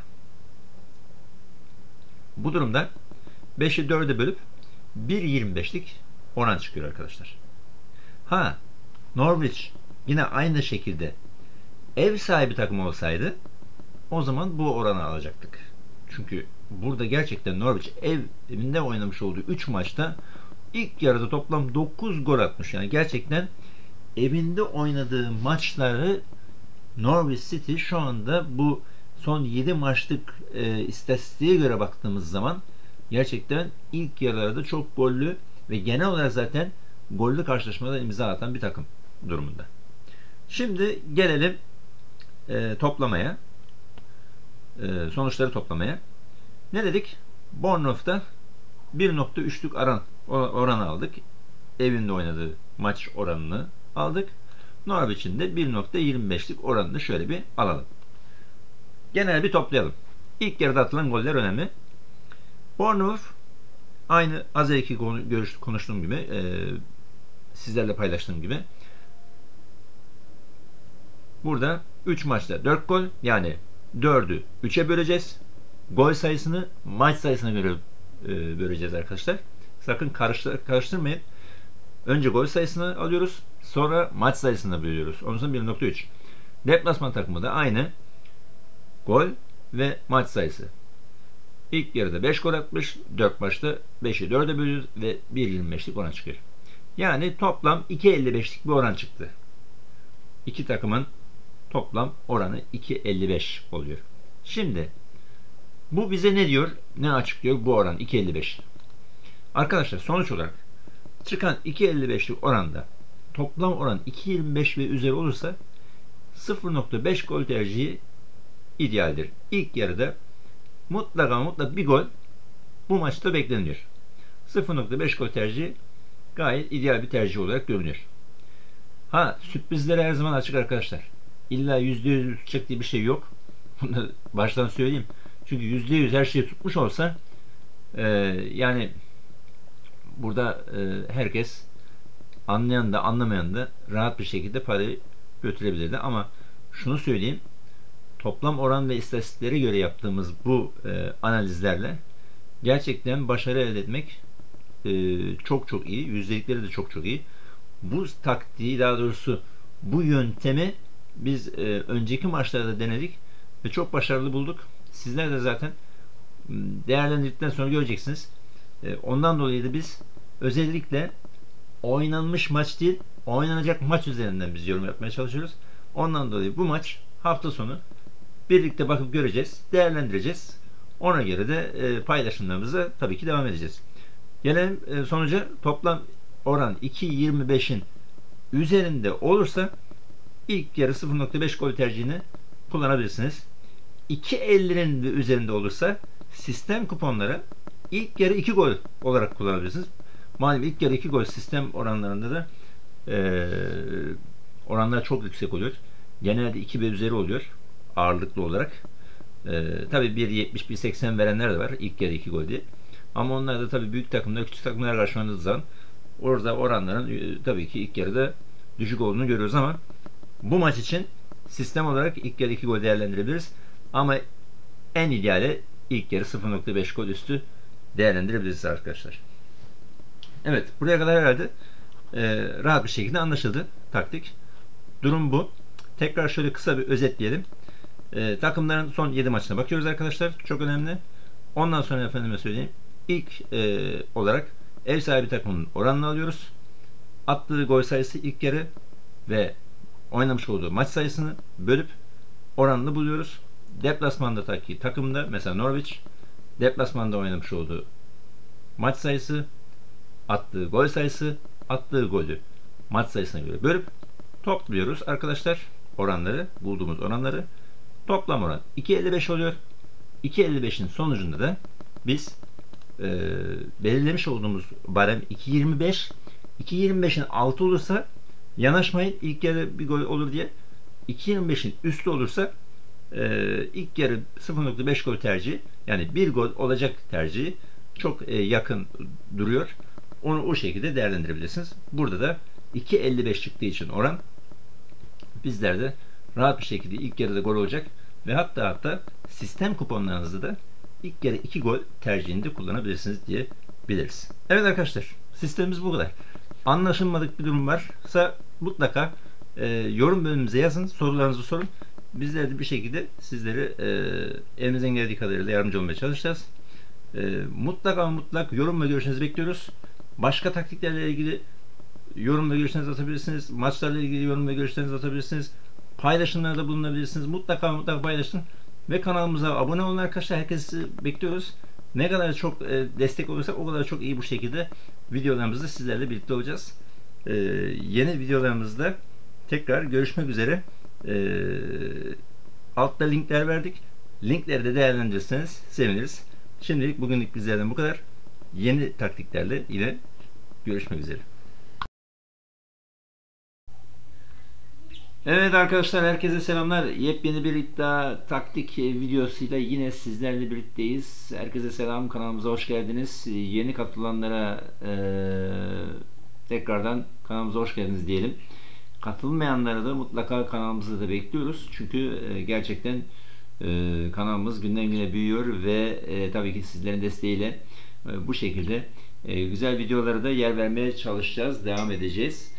Bu durumda 5'i 4'e bölüp 1.25'lik oran çıkıyor arkadaşlar. Ha, Norwich yine aynı şekilde ev sahibi takım olsaydı o zaman bu oranı alacaktık. Çünkü burada gerçekten Norwich evinde oynamış olduğu 3 maçta ilk yarıda toplam 9 gol atmış. Yani gerçekten evinde oynadığı maçları Norwich City şu anda bu son 7 maçlık istatistiğe göre baktığımız zaman gerçekten ilk yarılarda çok gollü ve genel olarak zaten gollü karşılaşmada imza atan bir takım durumunda. Şimdi gelelim toplamaya. Sonuçları toplamaya. Ne dedik? Bournemouth'ta 1.3'lük oranı aldık. Evinde oynadığı maç oranını aldık. Norwich'in de 1.25'lik oranını şöyle bir alalım. Genel bir toplayalım. İlk yarıda atılan goller önemli. Bournemouth aynı az önceki konuştuğum gibi, sizlerle paylaştığım gibi burada 3 maçta 4 gol, yani 4'ü 3'e böleceğiz. Gol sayısını maç sayısına göre böleceğiz arkadaşlar. Sakın karıştırmayın. Önce gol sayısını alıyoruz. Sonra maç sayısını bölüyoruz. Onun için 1.3. Deplasman takımı da aynı. Gol ve maç sayısı. İlk yarıda 5 gol atmış. 4 maçta 5'i 4'e bölüyoruz ve 1.25'lik oran çıkıyor. Yani toplam 2.55'lik bir oran çıktı. İki takımın toplam oranı 2.55 oluyor. Şimdi bu bize ne diyor? Ne açıklıyor bu oran 2.55? Arkadaşlar sonuç olarak çıkan 2.55'lik oranda toplam oran 2.25 ve üzeri olursa 0.5 gol tercihi idealdir. İlk yarıda mutlaka bir gol bu maçta bekleniyor. 0.5 gol tercihi gayet ideal bir tercih olarak görünüyor. Ha, sürprizlere her zaman açık arkadaşlar. İlla %100 tutacak diye bir şey yok. Bunu baştan söyleyeyim. Çünkü %100 her şeyi tutmuş olsa yani burada herkes, anlayan da anlamayan da rahat bir şekilde parayı götürebilirdi. Ama şunu söyleyeyim, toplam oran ve istatistiklere göre yaptığımız bu analizlerle gerçekten başarı elde etmek çok iyi. Yüzdelikleri de çok iyi. Bu taktiği, daha doğrusu bu yöntemi biz önceki maçlarda denedik ve çok başarılı bulduk. Sizler de zaten değerlendirdikten sonra göreceksiniz. Ondan dolayı da biz özellikle oynanmış maç değil, oynanacak maç üzerinden biz yorum yapmaya çalışıyoruz. Ondan dolayı bu maç hafta sonu birlikte bakıp göreceğiz, değerlendireceğiz. Ona göre de paylaşımlarımıza tabii ki devam edeceğiz. Gelelim sonuca. Toplam oran 2.25'in üzerinde olursa ilk yarı 0.5 gol tercihini kullanabilirsiniz. 2.50'nin üzerinde olursa sistem kuponları ilk yarı 2 gol olarak kullanabilirsiniz. Malum ilk yarı 2 gol sistem oranlarında da oranlar çok yüksek oluyor. Genelde 2 ve üzeri oluyor ağırlıklı olarak. Tabii 1.70 1.80 verenler de var ilk yarı 2 gol diye. Ama onlar da tabii büyük takımlar, küçük takımlara karşı oynadığı zaman orada oranların tabii ki ilk yarıda düşük olduğunu görüyoruz ama bu maç için sistem olarak ilk yarı 2 gol değerlendirebiliriz. Ama en ideali ilk yarı 0.5 gol üstü değerlendirebiliriz arkadaşlar. Evet, buraya kadar herhalde rahat bir şekilde anlaşıldı taktik. Durum bu. Tekrar şöyle kısa bir özetleyelim. Takımların son 7 maçına bakıyoruz arkadaşlar. Çok önemli. Ondan sonra efendime söyleyeyim. İlk olarak ev sahibi takımın oranını alıyoruz. Attığı gol sayısı ilk yarı ve oynamış olduğu maç sayısını bölüp oranını buluyoruz. Deplasmandaki takımda mesela Norwich deplasmanda oynamış olduğu maç sayısı, attığı gol sayısı, attığı golü maç sayısına göre bölüp topluyoruz arkadaşlar oranları, bulduğumuz oranları. Toplam oran 2.55 oluyor. 2.55'in sonucunda da biz belirlemiş olduğumuz barem 2.25. 2.25'in altı olursa yanaşmayın, ilk yarı bir gol olur diye. 2.25'in üstü olursa ilk yarı 0.5 gol tercihi, yani bir gol olacak tercihi çok yakın duruyor. Onu o şekilde değerlendirebilirsiniz. Burada da 2.55 çıktığı için oran, bizler de rahat bir şekilde ilk yarıda gol olacak ve hatta sistem kuponlarınızda da ilk yarı 2 gol tercihinde kullanabilirsiniz diye biliriz. Evet arkadaşlar, sistemimiz bu kadar. Anlaşılmadık bir durum varsa mutlaka yorum bölümümüze yazın, sorularınızı sorun. Bizler de bir şekilde sizlere elimizden geldiği kadarıyla yardımcı olmaya çalışacağız. Mutlak yorum ve görüşlerinizi bekliyoruz. Başka taktiklerle ilgili yorum ve görüşlerinizi atabilirsiniz. Maçlarla ilgili yorum ve görüşlerinizi atabilirsiniz. Paylaşımlarda bulunabilirsiniz. Mutlaka paylaşın. Ve kanalımıza abone olun arkadaşlar. Herkesi bekliyoruz. Ne kadar çok destek olursak o kadar çok iyi bu şekilde videolarımızda sizlerle birlikte olacağız. Yeni videolarımızda tekrar görüşmek üzere. Altta linkler verdik. Linkleri de değerlendirirseniz seviniriz. Şimdilik bugünlük bizlerden bu kadar. Yeni taktiklerle yine görüşmek üzere. Evet arkadaşlar, herkese selamlar. Yepyeni bir iddia taktik videosuyla yine sizlerle birlikteyiz. Herkese selam, kanalımıza hoş geldiniz. Yeni katılanlara tekrardan kanalımıza hoş geldiniz diyelim. Katılmayanlara da mutlaka kanalımızda da bekliyoruz. Çünkü gerçekten kanalımız günden güne büyüyor ve tabii ki sizlerin desteğiyle bu şekilde güzel videolara da yer vermeye çalışacağız, devam edeceğiz.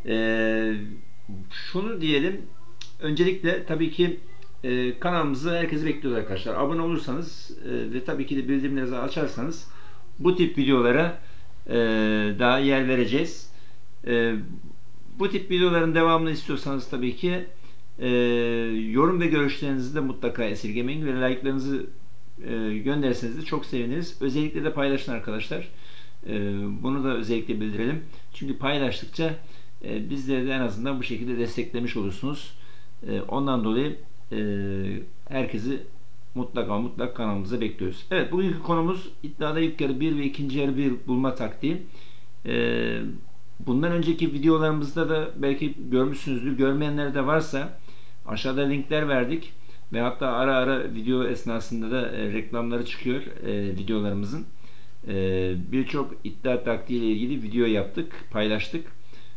Şunu diyelim, öncelikle tabii ki kanalımızı herkesi bekliyoruz arkadaşlar. Abone olursanız ve tabii ki de bildirimlerinizi açarsanız bu tip videolara daha yer vereceğiz. Bu tip videoların devamını istiyorsanız tabii ki yorum ve görüşlerinizi de mutlaka esirgemeyin ve like'larınızı gönderirseniz de çok seviniriz. Özellikle de paylaşın arkadaşlar. Bunu da özellikle bildirelim. Çünkü paylaştıkça bizleri de en azından bu şekilde desteklemiş olursunuz. Ondan dolayı herkesi mutlaka kanalımıza bekliyoruz. Evet, bugünkü konumuz iddiada ilk yarı 1 ve ikinci yarı 1 bulma taktiği. Bundan önceki videolarımızda da belki görmüşsünüzdür. Görmeyenler de varsa aşağıda linkler verdik ve hatta ara video esnasında da reklamları çıkıyor videolarımızın. Birçok iddia taktiği ile ilgili video yaptık, paylaştık.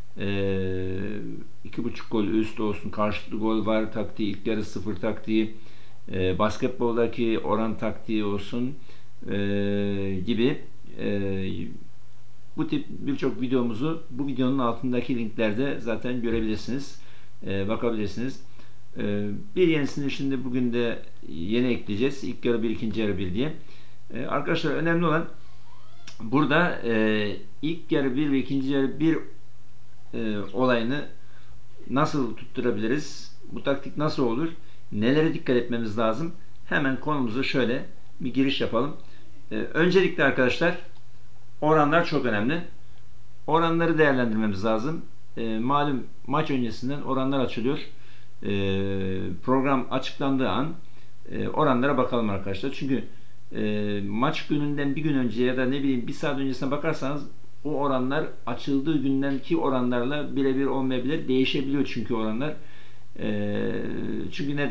2.5 gol üst olsun, karşılıklı gol var taktiği, ilk yarı 0 taktiği, basketboldaki oran taktiği olsun gibi bu tip birçok videomuzu bu videonun altındaki linklerde zaten görebilirsiniz, bakabilirsiniz. Bir yenisini şimdi bugün de yeni ekleyeceğiz. İlk yarı 1, ikinci yarı 1 diye. Arkadaşlar, önemli olan burada ilk yarı 1 ve ikinci yarı 1 olayını nasıl tutturabiliriz? Bu taktik nasıl olur? Nelere dikkat etmemiz lazım? Hemen konumuza şöyle bir giriş yapalım. Öncelikle arkadaşlar, oranlar çok önemli. Oranları değerlendirmemiz lazım. Malum maç öncesinden oranlar açılıyor. Program açıklandığı an oranlara bakalım arkadaşlar. Çünkü maç gününden bir gün önce ya da ne bileyim bir saat öncesine bakarsanız o oranlar açıldığı gündeki oranlarla birebir olmayabilir. Değişebiliyor çünkü oranlar. Çünkü neden?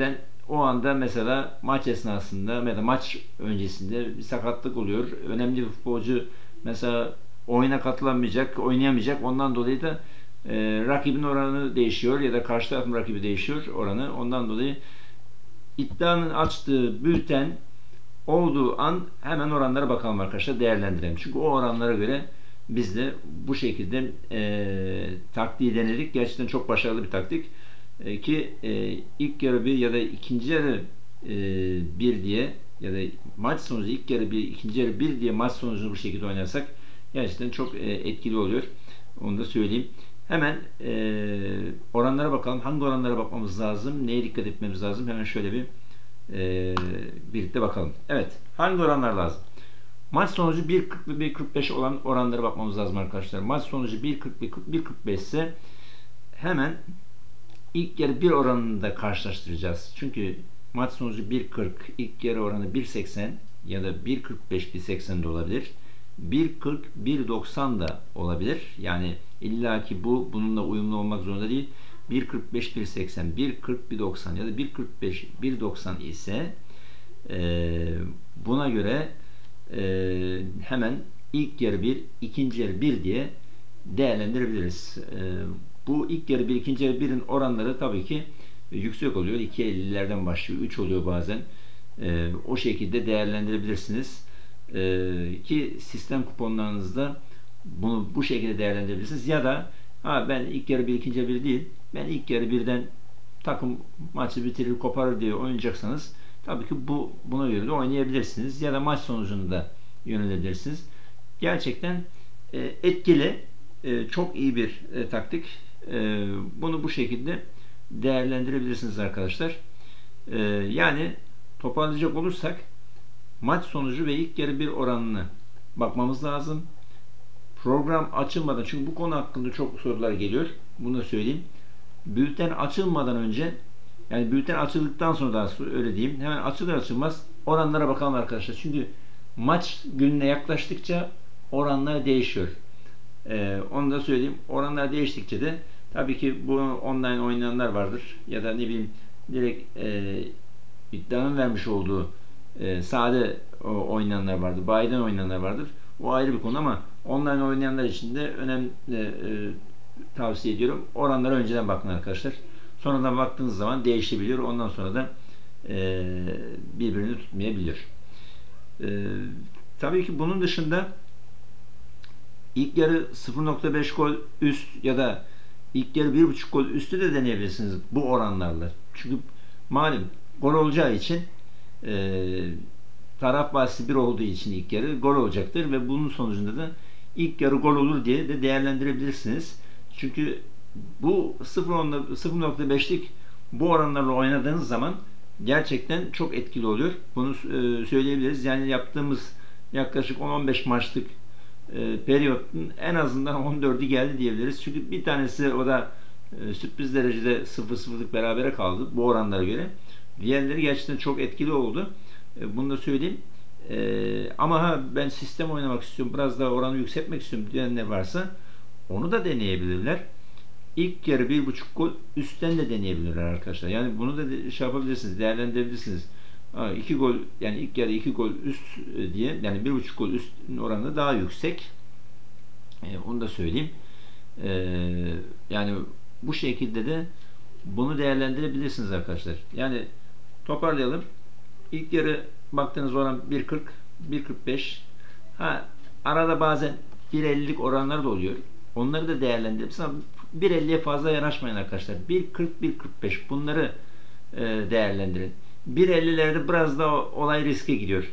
o anda mesela maç esnasında ya da maç öncesinde bir sakatlık oluyor. Önemli bir futbolcu mesela oyuna katılamayacak, oynayamayacak. Ondan dolayı da rakibin oranı değişiyor ya da karşı tarafın rakibi değişiyor oranı. Ondan dolayı iddianın açtığı bülten olduğu an hemen oranlara bakalım arkadaşlar, değerlendirelim. Çünkü o oranlara göre biz de bu şekilde taktiği denedik. Gerçekten çok başarılı bir taktik. Ki ilk yarı bir ya da ikinci yarı bir diye ya da maç sonucu ilk yarı bir, ikinci yarı bir diye maç sonucunu bu şekilde oynarsak gerçekten çok etkili oluyor. Onu da söyleyeyim. Hemen oranlara bakalım. Hangi oranlara bakmamız lazım? Neye dikkat etmemiz lazım? Hemen şöyle bir birlikte bakalım. Evet. Hangi oranlar lazım? Maç sonucu 1.40 ve 1.45 olan oranlara bakmamız lazım arkadaşlar. Maç sonucu 1.40 ve 1.45 ise hemen ilk yarı 1 oranını da karşılaştıracağız. Çünkü maç sonucu 1.40, ilk yarı oranı 1.80 ya da 1.45 1.80 de olabilir. 1.40 1.90 da olabilir. Yani illaki bununla uyumlu olmak zorunda değil. 1.45 1.80, 1.40 1.90 ya da 1.45 1.90 ise buna göre hemen ilk yarı 1, ikinci yarı 1 diye değerlendirebiliriz. Bu ilk yarı 1, ikinci yarı 1'in oranları tabii ki yüksek oluyor. 2.50'lerden başlıyor. 3 oluyor bazen. O şekilde değerlendirebilirsiniz. Ki sistem kuponlarınızda bunu bu şekilde değerlendirebilirsiniz. Ya da ben ilk yarı 1, ikinci yarı 1 değil. Ben ilk yarı 1'den takım maçı bitirir, koparır diye oynayacaksanız tabii ki buna göre de oynayabilirsiniz. Ya da maç sonucunu da yönelebilirsiniz. Gerçekten etkili, çok iyi bir taktik. Bunu bu şekilde değerlendirebilirsiniz arkadaşlar. Yani toparlayacak olursak maç sonucu ve ilk yarı bir oranını bakmamız lazım. Program açılmadan, çünkü bu konu hakkında çok sorular geliyor. Bunu da söyleyeyim. Bülten açılmadan önce, yani bülten açıldıktan sonra da öyle diyeyim. Hemen açılır açılmaz oranlara bakalım arkadaşlar. Çünkü maç gününe yaklaştıkça oranlar değişiyor. Onu da söyleyeyim. Oranlar değiştikçe de tabii ki bu online oynayanlar vardır. Ya da ne bileyim direkt iddianın vermiş olduğu sade oynayanlar vardır. Bayiden oynayanlar vardır. O ayrı bir konu ama online oynayanlar için de önemli tavsiye ediyorum. Oranlara önceden bakın arkadaşlar. Sonradan baktığınız zaman değişebiliyor. Ondan sonra da birbirini tutmayabilir. Tabii ki bunun dışında ilk yarı 0.5 gol üst ya da ilk yarı 1.5 gol üstü de deneyebilirsiniz bu oranlarla. Çünkü malum gol olacağı için taraf bahsi 1 olduğu için ilk yarı gol olacaktır ve bunun sonucunda da ilk yarı gol olur diye de değerlendirebilirsiniz. Çünkü bu 0.5'lik bu oranlarla oynadığınız zaman gerçekten çok etkili oluyor. Bunu söyleyebiliriz. Yani yaptığımız yaklaşık 10-15 maçlık periyotun en azından 14'ü geldi diyebiliriz. Çünkü bir tanesi o da sürpriz derecede 0-0'lık berabere kaldı bu oranlara göre. Diğerleri gerçekten çok etkili oldu. Bunu da söyleyeyim. Ama ben sistem oynamak istiyorum, biraz daha oranı yükseltmek istiyorum diyenler varsa onu da deneyebilirler. İlk yarı 1.5 gol üstten de deneyebilirler arkadaşlar. Yani bunu da şey yapabilirsiniz, değerlendirebilirsiniz. 2 gol, yani ilk yarı 2 gol üst diye, yani 1.5 gol üstün oranı daha yüksek. Onu da söyleyeyim. Yani bu şekilde de bunu değerlendirebilirsiniz arkadaşlar. Yani toparlayalım. İlk yarı baktığınız oran 1.40, 1.45. Arada bazen 1.50'lik oranlar da oluyor. Onları da değerlendirebilirsiniz. 1.50'ye fazla yanaşmayın arkadaşlar. 1.40, 1.45 bunları değerlendirin. 1.50'lerde biraz da olay riske gidiyor.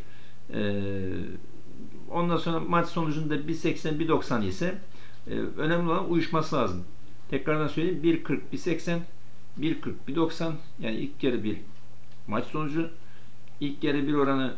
Ondan sonra maç sonucunda 1.80, 1.90 ise önemli olan uyuşması lazım. Tekrardan söyleyeyim. 1.40, 1.80, 1.40, 1.90 yani ilk yarı bir maç sonucu. İlk yarı bir oranı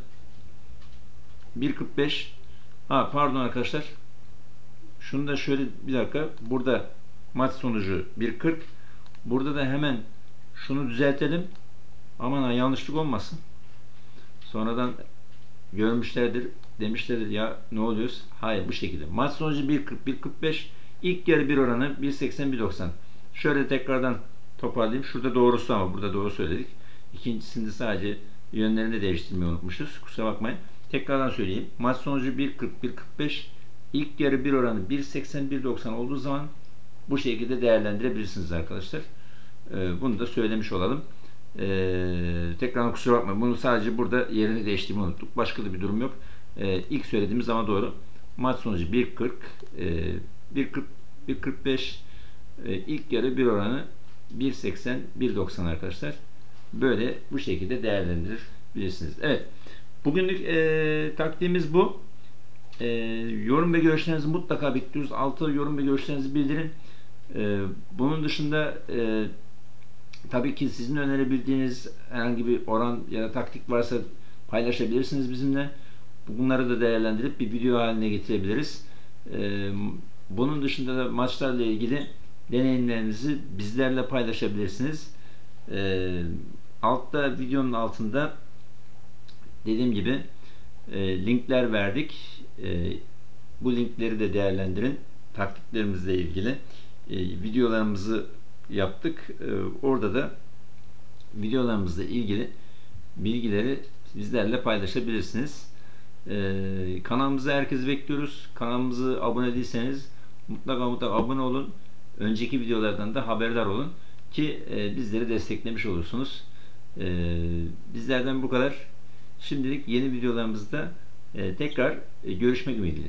1.45. Pardon arkadaşlar. Şunu da şöyle bir dakika. Burada maç sonucu 1.40. Burada da hemen şunu düzeltelim. Aman yanlışlık olmasın. Sonradan görmüşlerdir, demişlerdir ya ne oluyoruz? Hayır, bu şekilde. Maç sonucu 1.40, 1.45. İlk yarı bir oranı 1.80, 1.90. Şöyle tekrardan toparlayayım. Şurada doğrusu ama burada doğru söyledik. İkincisinde sadece yönlerini de değiştirmeyi unutmuşuz. Kusura bakmayın. Tekrardan söyleyeyim. Maç sonucu 1.40, 1.45. İlk yarı bir oranı 1.80, 1.90 olduğu zaman bu şekilde değerlendirebilirsiniz arkadaşlar. Bunu da söylemiş olalım. Tekrar kusura bakmayın. Bunu sadece burada yerini değiştirmeyi unuttuk. Başka da bir durum yok. İlk söylediğimiz ama doğru. Maç sonucu 1.40, 1.40, 1.45. İlk yarı bir oranı 1.80, 1.90 arkadaşlar. Böyle bu şekilde değerlendirebilirsiniz. Evet. Bugünlük taktiğimiz bu. Yorum ve görüşlerinizi mutlaka bekliyoruz. Altı yorum ve görüşlerinizi bildirin. Bunun dışında tabii ki sizin önerebildiğiniz herhangi bir oran ya da taktik varsa paylaşabilirsiniz bizimle. Bunları da değerlendirip bir video haline getirebiliriz. Bunun dışında da maçlarla ilgili deneyimlerinizi bizlerle paylaşabilirsiniz. Altta, videonun altında dediğim gibi linkler verdik. Bu linkleri de değerlendirin. Taktiklerimizle ilgili videolarımızı yaptık. Orada da videolarımızla ilgili bilgileri bizlerle paylaşabilirsiniz. Kanalımıza herkesi bekliyoruz. Kanalımıza abone değilseniz mutlaka abone olun. Önceki videolardan da haberdar olun ki bizleri desteklemiş olursunuz. Bizlerden bu kadar. Şimdilik yeni videolarımızda tekrar görüşmek ümidiyle.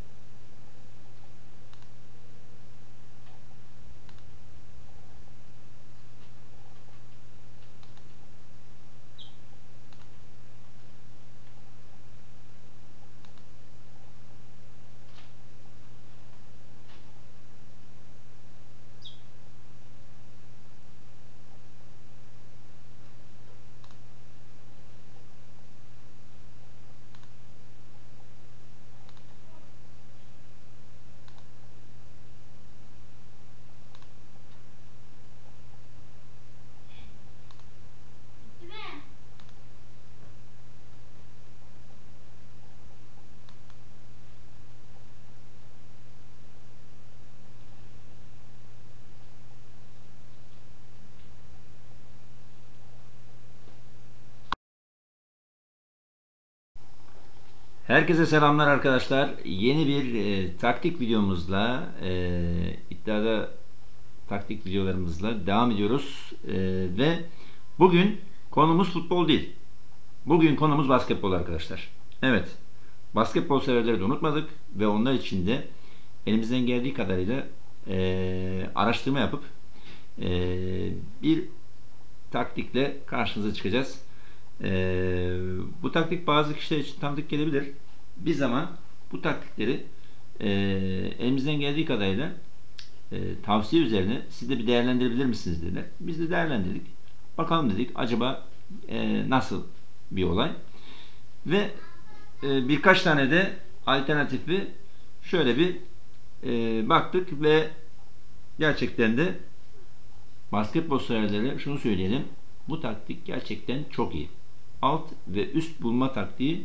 Herkese selamlar arkadaşlar. Yeni bir taktik videomuzla iddiada taktik videolarımızla devam ediyoruz. Ve bugün konumuz futbol değil. Bugün konumuz basketbol arkadaşlar. Evet. Basketbol severleri de unutmadık ve onlar için de elimizden geldiği kadarıyla araştırma yapıp bir taktikle karşınıza çıkacağız. Bu taktik bazı kişiler için tanıdık gelebilir. Biz ama bu taktikleri elimizden geldiği kadarıyla tavsiye üzerine siz de bir değerlendirebilir misiniz dediler. Biz de değerlendirdik. Bakalım dedik acaba nasıl bir olay. Ve birkaç tane de alternatifi şöyle bir baktık ve gerçekten de basketbol severlere şunu söyleyelim. Bu taktik gerçekten çok iyi. Alt ve üst bulma taktiği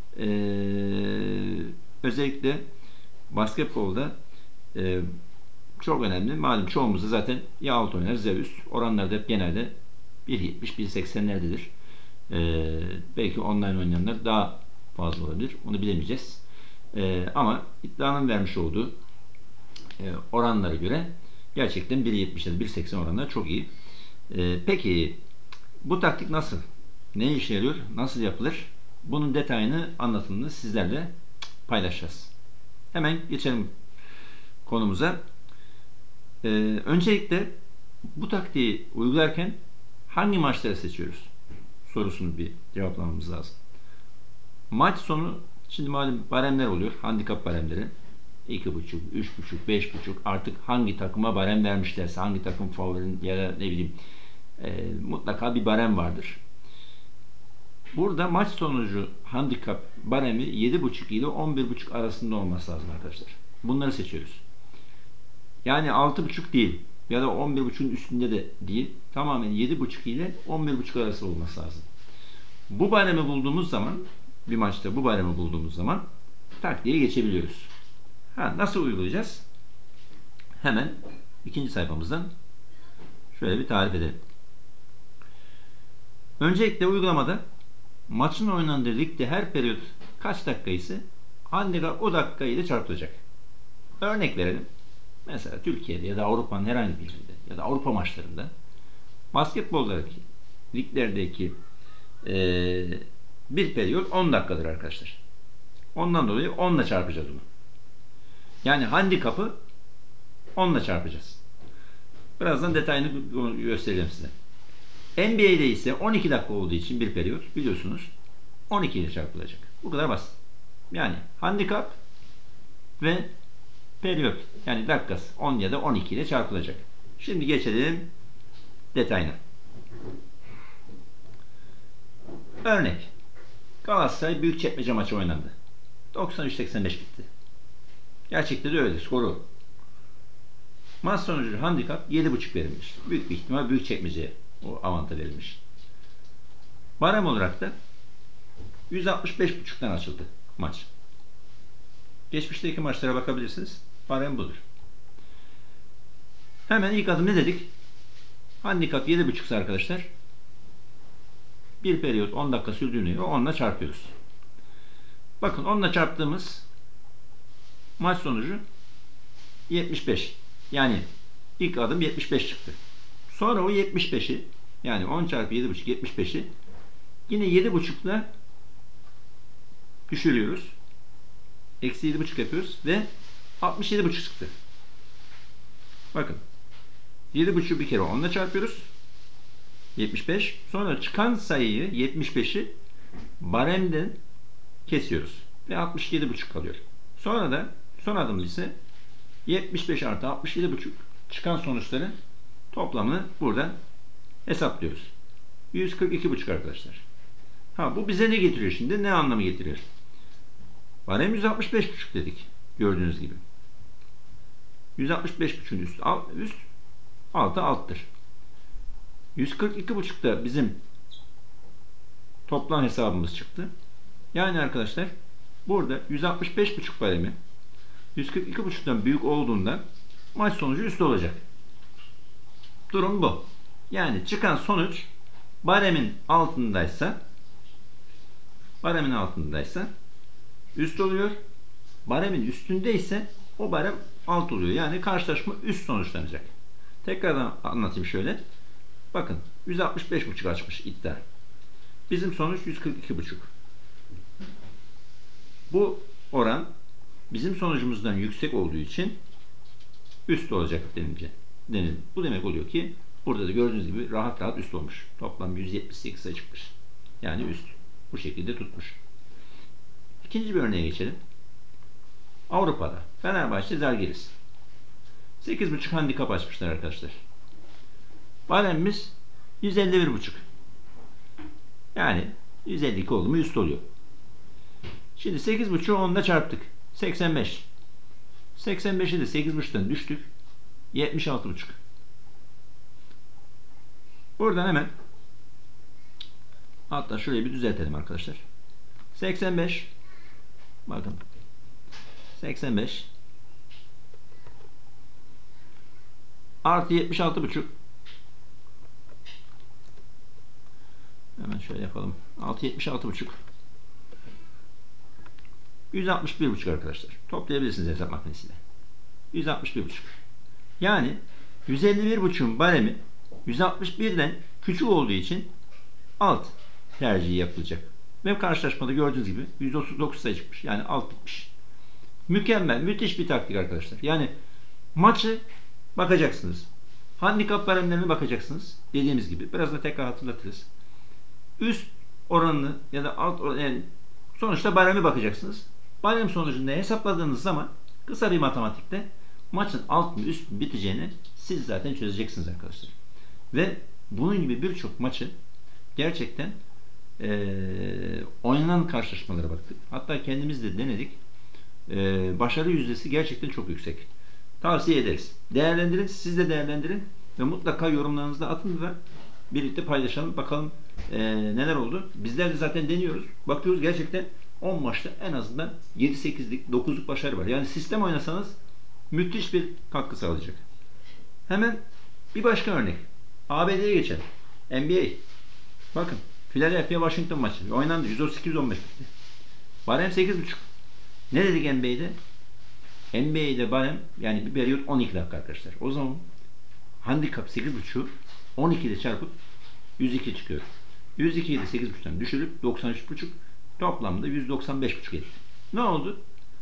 özellikle basketbolda çok önemli. Malum çoğumuz da zaten ya alt oynarız ya üst. Oranlar da hep genelde 1.70, 1.80'lerdedir. Belki online oynayanlar daha fazla olabilir. Onu bilemeyeceğiz. Ama iddianın vermiş olduğu oranlara göre gerçekten 1.70'den 1.80 oranlar çok iyi. Peki bu taktik nasıl? Ne işe yarıyor? Nasıl yapılır? Bunun detayını, anlatımını sizlerle paylaşacağız. Hemen geçelim konumuza. Öncelikle bu taktiği uygularken hangi maçları seçiyoruz? Sorusunu bir cevaplamamız lazım. Maç sonu, şimdi malum baremler oluyor. Handikap baremleri. 2.5, 3.5, 5.5 artık hangi takıma barem vermişlerse, hangi takım favorin ya da ne bileyim mutlaka bir barem vardır. Burada maç sonucu handikap baremi 7.5 ile 11.5 arasında olması lazım arkadaşlar. Bunları seçiyoruz. Yani 6.5 değil ya da 11.5'un üstünde de değil. Tamamen 7.5 ile 11.5 arası olması lazım. Bu baremi bulduğumuz zaman, bir maçta bu baremi bulduğumuz zaman taktiğe geçebiliyoruz. Nasıl uygulayacağız? Hemen ikinci sayfamızdan şöyle bir tarif edelim. Öncelikle uygulamada maçın oynandığı ligde her periyot kaç dakika ise handikap o dakika ile çarpılacak. Örnek verelim. Mesela Türkiye'de ya da Avrupa'nın herhangi bir yerinde ya da Avrupa maçlarında basketboldaki liglerdeki bir periyot 10 dakikadır arkadaşlar. Ondan dolayı 10 ile çarpacağız bunu. Yani handikapı 10 ile çarpacağız. Birazdan detayını göstereceğim size. NBA'de ise 12 dakika olduğu için bir periyot biliyorsunuz 12 ile çarpılacak. Bu kadar basit. Yani handikap ve periyot yani dakikası 10 ya da 12 ile çarpılacak. Şimdi geçelim detayına. Örnek. Galatasaray Büyükçekmece maçı oynandı. 93-85 bitti. Gerçekte de öyle. Skoru. Maç sonucu handikap 7.5 verilmiş. Büyük bir ihtimal Büyükçekmece'ye o avantaj verilmiş. Barem olarak da 165.5'tan açıldı maç. Geçmişteki maçlara bakabilirsiniz. Barem budur. Hemen ilk adım ne dedik? Handikap 7.5 arkadaşlar. Bir periyot 10 dakika sürdüğünü 10'la çarpıyoruz. Bakın 10'la çarptığımız maç sonucu 75. Yani ilk adım 75 çıktı. Sonra o 75'i yani 10 çarpı 7.5 75'i yine 7.5 ile düşürüyoruz. Eksi 7.5 yapıyoruz ve 67.5 çıktı. Bakın 7.5'ü bir kere 10 ile çarpıyoruz. 75. Sonra çıkan sayıyı 75'i baremden kesiyoruz. Ve 67.5 kalıyor. Sonra da son adım ise 75 artı 67.5 çıkan sonuçların toplamını buradan hesaplıyoruz. 142.5 arkadaşlar. Bu bize ne getiriyor şimdi? Ne anlamı getiriyor? Barem 165.5 dedik. Gördüğünüz gibi. 165.5'ün üst altı alttır. 142.5 da bizim toplam hesabımız çıktı. Yani arkadaşlar burada 165.5 baremi 142.5'tan büyük olduğundan maç sonucu üstü olacak. Durum bu. Yani çıkan sonuç baremin altındaysa üst oluyor. Baremin üstündeyse o barem alt oluyor. Yani karşılaşma üst sonuçlanacak. Tekrardan anlatayım şöyle. Bakın 165.5 açmış iddia. Bizim sonuç 142.5. Bu oran bizim sonucumuzdan yüksek olduğu için üst olacak denildi. Bu demek oluyor ki burada da gördüğünüz gibi rahat üst olmuş. Toplam 178'e çıkmış. Yani üst. Bu şekilde tutmuş. İkinci bir örneğe geçelim. Avrupa'da Fenerbahçe Zalgiris 8.5 handikap açmışlar arkadaşlar. Baremimiz 151.5. Yani 152 oldu mu üst oluyor. Şimdi 8.5'u 10'da çarptık. 85. 85'i de 8.5'tan düştük. 76.5. Buradan hemen hatta şurayı bir düzeltelim arkadaşlar. 85 bakın 85 artı 76.5 hemen şöyle yapalım. 76.5 161.5 arkadaşlar. Toplayabilirsiniz hesap makinesiyle. 161.5. Yani 151.5'un baremi 161'den küçük olduğu için alt tercihi yapılacak. Ve karşılaşmada gördüğünüz gibi 139 sayı çıkmış. Yani alt bitmiş. Mükemmel, müthiş bir taktik arkadaşlar. Yani maçı bakacaksınız. Handikap baremlerine bakacaksınız. Dediğimiz gibi. Biraz da tekrar hatırlatırız. Üst oranını ya da alt oranını yani sonuçta bareme bakacaksınız. Barem sonucunda hesapladığınız zaman kısa bir matematikte maçın alt mı üst mü biteceğini siz zaten çözeceksiniz arkadaşlar. Ve bunun gibi birçok maçı gerçekten oynanan karşılaşmalara baktık. Hatta kendimiz de denedik. Başarı yüzdesi gerçekten çok yüksek. Tavsiye ederiz. Değerlendirin. Siz de değerlendirin. Ve mutlaka yorumlarınızı da atın ve birlikte paylaşalım. Bakalım neler oldu. Bizler de zaten deniyoruz. Bakıyoruz gerçekten 10 maçta en azından 7-8'lik 9'luk başarı var. Yani sistem oynasanız müthiş bir katkı sağlayacak. Hemen bir başka örnek. ABD'ye geçelim. NBA. Bakın Philadelphia Washington maçı. Oynandı. 138-15 bitti. Barem 8.5. Ne dedik NBA'de? NBA'de barem yani bir periyot 12 dakika arkadaşlar. O zaman handikap 8.5'u 12 ile çarpıp 102 çıkıyor. 102'yi de 8.5'tan düşürüp 93.5, toplamda 195.5 etti. Ne oldu?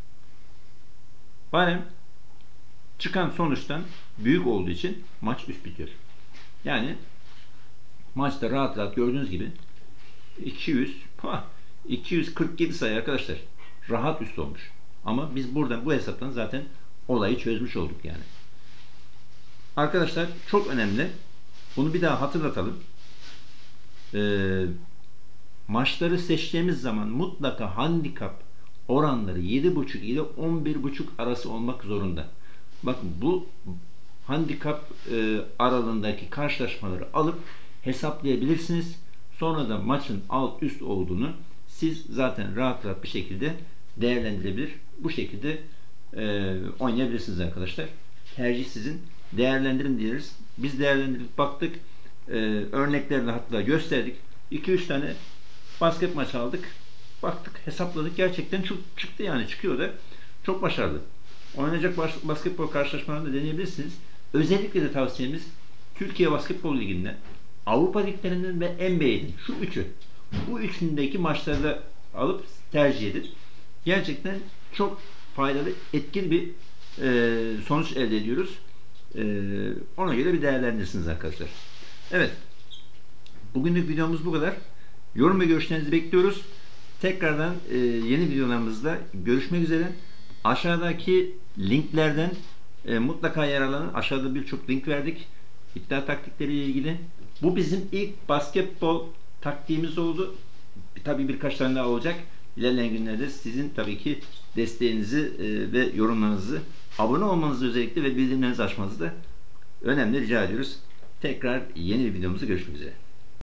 Barem çıkan sonuçtan büyük olduğu için maç üst bitiyor. Yani maçta rahat rahat gördüğünüz gibi 247 sayı arkadaşlar. Rahat üst olmuş. Ama biz buradan bu hesaptan zaten olayı çözmüş olduk yani. Arkadaşlar çok önemli. Bunu bir daha hatırlatalım. Maçları seçtiğimiz zaman mutlaka handikap oranları 7.5 ile 11.5 arası olmak zorunda. Bakın bu handikap aralığındaki karşılaşmaları alıp hesaplayabilirsiniz. Sonra da maçın alt üst olduğunu siz zaten rahat rahat bir şekilde değerlendirebilir. Bu şekilde oynayabilirsiniz arkadaşlar. Tercih sizin. Değerlendirin diyoruz. Biz değerlendirip baktık. Örneklerle hatta gösterdik. 2-3 tane basket maç aldık. Baktık, hesapladık. Gerçekten çok çıktı yani. Çıkıyor da. Çok başarılı. Oynayacak basketbol karşılaşmalarında deneyebilirsiniz. Özellikle de tavsiyemiz Türkiye Basketbol Ligi'nden, Avrupa Liglerinden ve NBA'den. Şu üçü. Bu üçündeki maçlarda alıp tercih edin. Gerçekten çok faydalı, etkili bir sonuç elde ediyoruz. Ona göre bir değerlendirirsiniz arkadaşlar. Evet. Bugünlük videomuz bu kadar. Yorum ve görüşlerinizi bekliyoruz. Tekrardan yeni videolarımızda görüşmek üzere. Aşağıdaki linklerden mutlaka yararlanın. Aşağıda birçok link verdik. İddia taktikleriyle ilgili. Bu bizim ilk basketbol taktiğimiz oldu. Tabii birkaç tane daha olacak. İlerleyen günlerde sizin tabii ki desteğinizi ve yorumlarınızı, abone olmanızı özellikle ve bildirimlerinizi açmanızı da önemli rica ediyoruz. Tekrar yeni bir videomuzda görüşmek üzere.